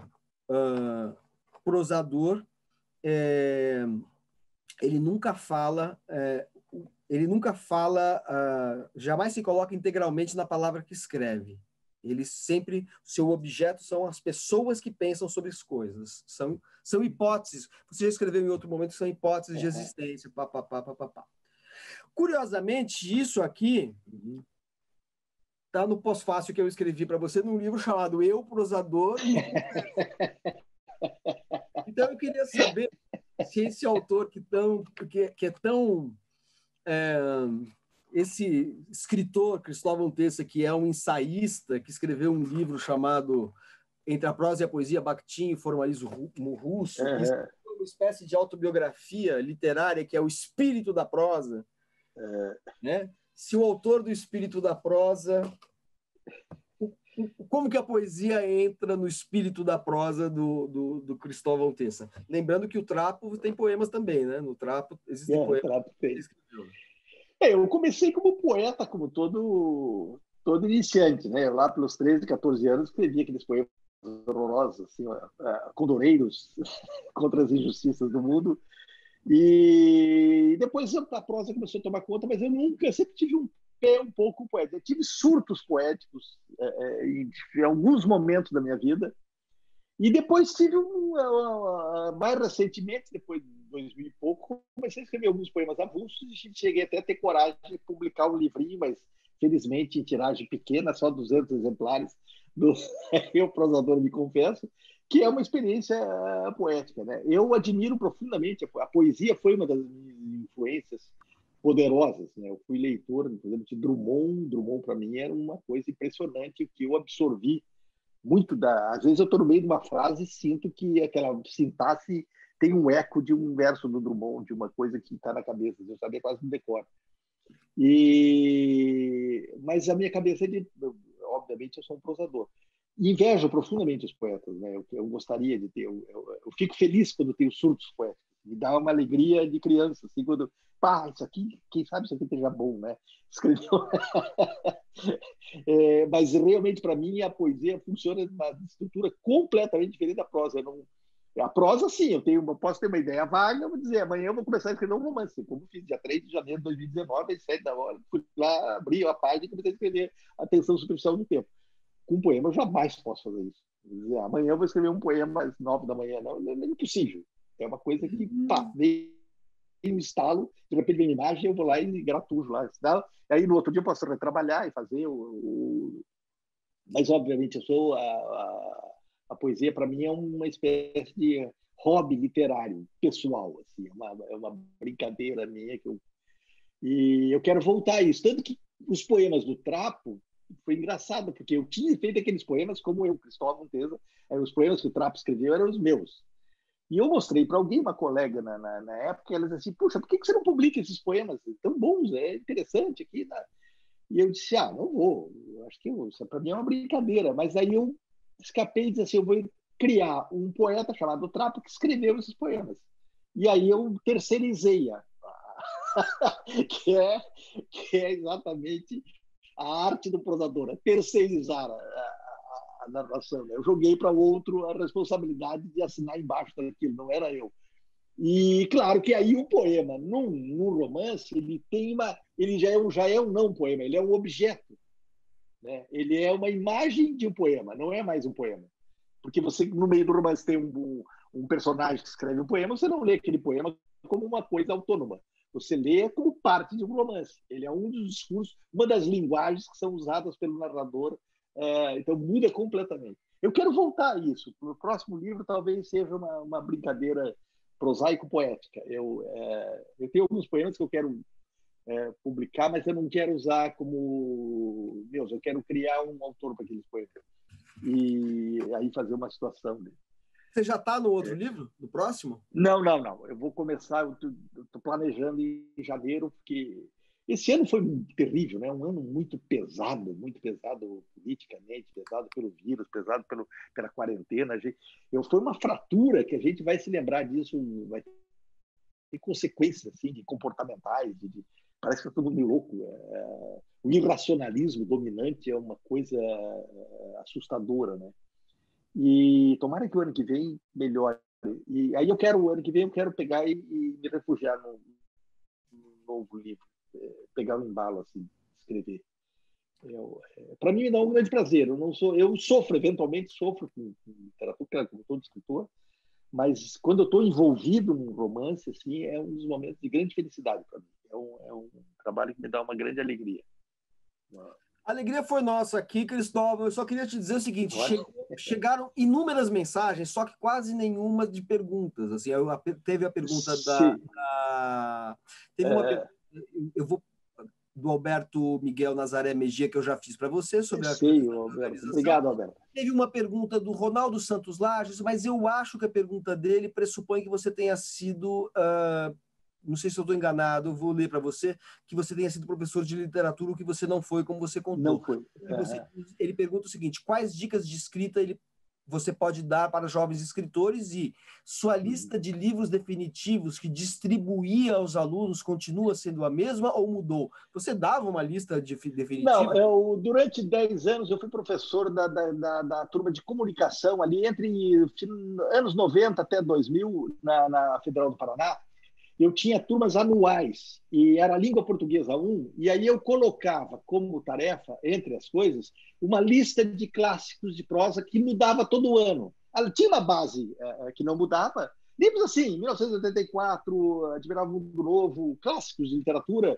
prosador ele nunca fala, jamais se coloca integralmente na palavra que escreve. Ele sempre, seu objeto são as pessoas que pensam sobre as coisas. São hipóteses. Você já escreveu em outro momento que são hipóteses de existência. Curiosamente, isso aqui está no pós-fácil que eu escrevi para você num livro chamado Eu, Prosador. Então, eu queria saber se esse autor que é tão... esse escritor, Cristóvão Tessa, que é um ensaísta, que escreveu um livro chamado Entre a Prosa e a Poesia, Bakhtin e Formalismo Russo, que escreveu uma espécie de autobiografia literária, que é o espírito da prosa. Né? Se o autor do espírito da prosa... Como que a poesia entra no espírito da prosa do Cristóvão Tessa? Lembrando que o Trapo tem poemas também, né? No Trapo existem poemas Trapo que tem. você escreveu. Eu comecei como poeta, como todo iniciante, né? Lá pelos 13, 14 anos, escrevi aqueles poemas horrorosos, assim, condoreiros contra as injustiças do mundo. E depois a prosa começou a tomar conta, mas eu sempre tive um pé um pouco poético. Eu tive surtos poéticos em alguns momentos da minha vida. E depois tive mais recentemente, depois de 2000 e pouco, comecei a escrever alguns poemas avulsos e cheguei até a ter coragem de publicar um livrinho, mas felizmente em tiragem pequena, só 200 exemplares, do Eu Prosador Me Confesso, que é uma experiência poética, né? Eu admiro profundamente, a poesia foi uma das minhas influências poderosas, né? Eu fui leitor, por exemplo, de Drummond. Drummond, para mim, era uma coisa impressionante, o que eu absorvi muito às vezes eu estou no meio de uma frase e sinto que aquela sintaxe tem um eco de um verso do Drummond, de uma coisa que está na cabeça, eu sabia quase no decor. Mas a minha cabeça obviamente eu sou um prosador. E invejo profundamente os poetas, né? Eu gostaria de ter, eu fico feliz quando tenho surtos poéticos. Me dá uma alegria de criança, assim, quando, isso aqui, quem sabe isso aqui esteja bom, né? Escreveu. Mas realmente, para mim, a poesia funciona de uma estrutura completamente diferente da prosa. A prosa, sim, eu posso ter uma ideia vaga, eu vou dizer, amanhã eu vou começar a escrever um romance, como fiz dia 3 de janeiro de 2019, às 7 da hora. Fui lá, abri a página e comecei a escrever A Tensão Superficial do Tempo. Com um poema, eu jamais posso fazer isso. Dizer, amanhã eu vou escrever um poema às 9 da manhã. Não, é impossível. É uma coisa que, vem um estalo, de repente vem uma imagem, eu vou lá e gratujo lá. Aí no outro dia eu posso retrabalhar e fazer Mas, obviamente, a poesia, para mim, é uma espécie de hobby literário, pessoal. Assim, é uma brincadeira minha. E eu quero voltar a isso. Tanto que os poemas do Trapo foi engraçado, porque eu tinha feito aqueles poemas como eu, Cristóvão Teza. Os poemas que o Trapo escreveu eram os meus. E eu mostrei para alguém, uma colega na época, e ela disse assim, puxa, por que você não publica esses poemas tão bons? É interessante aqui. Né? E eu disse, não vou. Eu acho que isso para mim é uma brincadeira. Mas aí eu escapei e disse assim, eu vou criar um poeta chamado Trapo que escreveu esses poemas. E aí eu terceirizei que é exatamente a arte do prosador, terceirizar a narração. Eu joguei para outro a responsabilidade de assinar embaixo daquilo, não era eu. E claro que aí o poema, num romance, ele já é um não poema, ele é um objeto, né? Ele é uma imagem de um poema, não é mais um poema. Porque você, no meio do romance, tem um personagem que escreve um poema, você não lê aquele poema como uma coisa autônoma. Você lê como parte de um romance. Ele é um dos discursos, uma das linguagens que são usadas pelo narrador. Então, muda completamente. Eu quero voltar a isso. O próximo livro talvez seja uma brincadeira prosaico-poética. Eu tenho alguns poemas que eu quero publicar, mas eu não quero usar como... Deus, eu quero criar um autor para aqueles poemas. E aí fazer uma situação dele. Você já está no outro livro? No próximo? Não. Eu vou começar, eu estou planejando em janeiro, porque esse ano foi terrível, né? Um ano muito pesado politicamente, pesado pelo vírus, pesado pela quarentena. Foi uma fratura que a gente vai se lembrar disso, vai ter consequências assim, de comportamentais, parece que está todo mundo meio louco. O irracionalismo dominante é uma coisa assustadora, né? E tomara que o ano que vem melhore. E aí o ano que vem eu quero pegar e me refugiar num novo livro, pegar um embalo assim, escrever. Para mim me dá um grande prazer. Eu sofro eventualmente sofro com literatura, como todo escritor, mas quando eu estou envolvido num romance assim é um dos momentos de grande felicidade para mim. É um trabalho que me dá uma grande alegria. A alegria foi nossa aqui, Cristóvão. Eu só queria te dizer o seguinte: chegaram inúmeras mensagens, só que quase nenhuma de perguntas. Assim, teve a pergunta teve uma pergunta, eu vou do Alberto Miguel Nazaré Mejia, que eu já fiz para você sobre a Alberto. Obrigado, Alberto. Teve uma pergunta do Ronaldo Santos Lages, mas eu acho que a pergunta dele pressupõe que você tenha sido não sei se eu estou enganado, eu vou ler para você, que você tenha sido professor de literatura, o que você não foi, como você contou. Não foi. Ele pergunta o seguinte: quais dicas de escrita você pode dar para jovens escritores, e sua lista de livros definitivos que distribuía aos alunos continua sendo a mesma ou mudou? Você dava uma lista definitiva? Não, durante 10 anos eu fui professor da turma de comunicação ali entre anos 90 até 2000 na Federal do Paraná. Eu tinha turmas anuais e era língua portuguesa 1, e aí eu colocava como tarefa, entre as coisas, uma lista de clássicos de prosa que mudava todo ano. Ela tinha uma base que não mudava, livros assim, 1984, Admirável Mundo Novo, clássicos de literatura,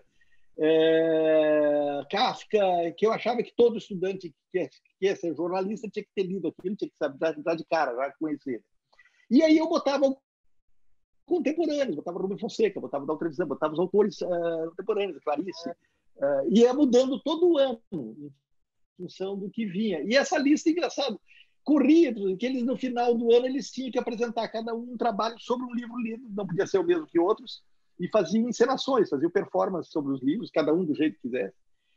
Kafka, que eu achava que todo estudante que quer ser jornalista tinha que ter lido aquilo, tinha que saber dar de cara, já conhecer. E aí eu botava contemporâneos, botava Rubem Fonseca, botava Dalton Trevisan, botava os autores contemporâneos, Clarice, e ia mudando todo ano, em função do que vinha. E essa lista, engraçado, corria, que eles no final do ano eles tinham que apresentar cada um trabalho sobre um livro lido, não podia ser o mesmo que outros, e faziam encenações, faziam performance sobre os livros, cada um do jeito que quisesse.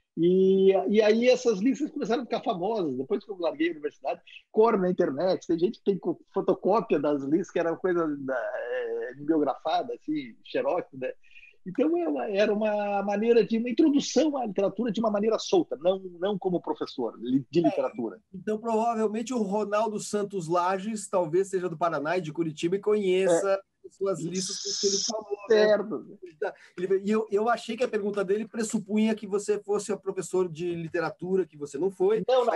E aí essas listas começaram a ficar famosas. Depois que eu larguei a universidade, corre na internet, tem gente que tem fotocópia das listas, que era uma coisa bibliografada, assim, xerox, né? Então era uma maneira de uma introdução à literatura de uma maneira solta, não como professor de literatura. Então provavelmente o Ronaldo Santos Lages talvez seja do Paraná e de Curitiba e conheça suas listas que ele falou. Certo. Né? E eu achei que a pergunta dele pressupunha que você fosse professor de literatura, que você não foi. Não,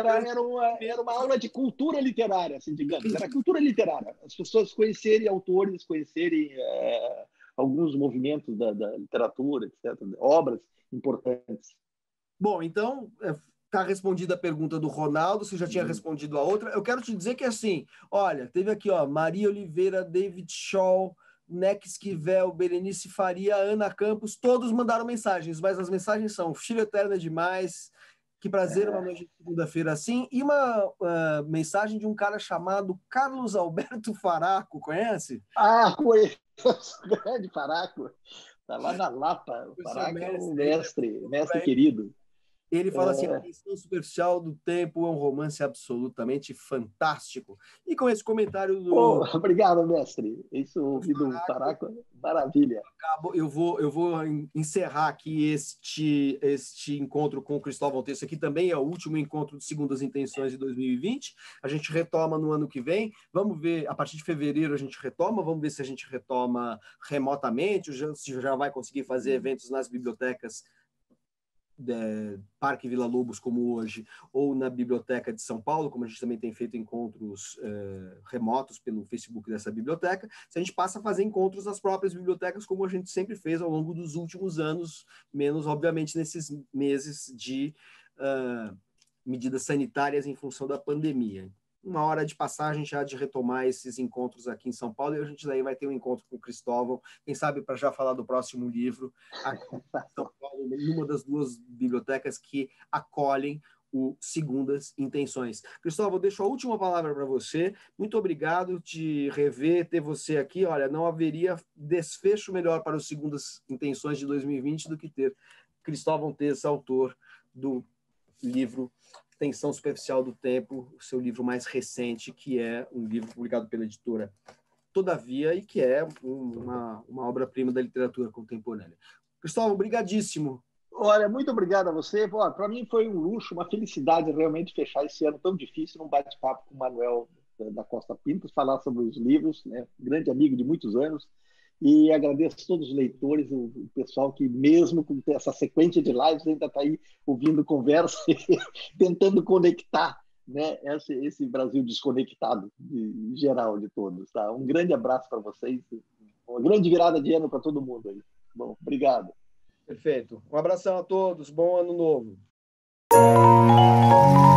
era uma aula de cultura literária, assim, digamos. Era cultura literária. As pessoas conhecerem autores, conhecerem alguns movimentos da literatura, etc., obras importantes. Bom, então, está respondida a pergunta do Ronaldo, você já tinha respondido a outra. Eu quero te dizer que, assim, olha, teve aqui, ó, Maria Oliveira, David Shaw, Neck Esquivel, Berenice Faria, Ana Campos, todos mandaram mensagens, mas as mensagens são: Filho Eterno é demais, que prazer uma noite de segunda-feira assim, e uma mensagem de um cara chamado Carlos Alberto Faraco, conhece? Conheço, grande Faraco, está lá na Lapa. O Faraco é um mestre querido. Ele fala assim: A Tensão Superficial do Tempo é um romance absolutamente fantástico. E com esse comentário do... Obrigado, mestre. Isso ouvido do Faraco, maravilha. Eu vou encerrar aqui este encontro com o Cristóvão Tesso. Aqui também é o último encontro de Segundas Intenções de 2020. A gente retoma no ano que vem. Vamos ver, a partir de fevereiro a gente retoma. Vamos ver se a gente retoma remotamente, se já vai conseguir fazer eventos nas bibliotecas Parque Vila Lobos, como hoje, ou na Biblioteca de São Paulo, como a gente também tem feito encontros remotos pelo Facebook dessa biblioteca. Se a gente passa a fazer encontros nas próprias bibliotecas, como a gente sempre fez ao longo dos últimos anos, menos, obviamente, nesses meses de medidas sanitárias em função da pandemia. Uma hora de passagem já de retomar esses encontros aqui em São Paulo, e a gente daí vai ter um encontro com o Cristóvão, quem sabe para já falar do próximo livro, aqui em São Paulo, numa das duas bibliotecas que acolhem o Segundas Intenções. Cristóvão, deixo a última palavra para você. Muito obrigado de rever, ter você aqui. Olha, não haveria desfecho melhor para os Segundas Intenções de 2020 do que ter Cristóvão Tesso, autor do livro Tensão Superficial do Tempo, o seu livro mais recente, que é um livro publicado pela editora Todavia e que é uma obra-prima da literatura contemporânea. Cristóvão, brigadíssimo. Olha, muito obrigado a você. Para mim foi um luxo, uma felicidade realmente fechar esse ano tão difícil num bate-papo com o Manuel da Costa Pinto, falar sobre os livros, né? Grande amigo de muitos anos. E agradeço a todos os leitores, o pessoal que, mesmo com essa sequência de lives, ainda está aí ouvindo conversa e tentando conectar, né, esse Brasil desconectado, em geral, de todos. Tá? Um grande abraço para vocês, uma grande virada de ano para todo mundo aí. Bom, obrigado. Perfeito. Um abração a todos, bom ano novo.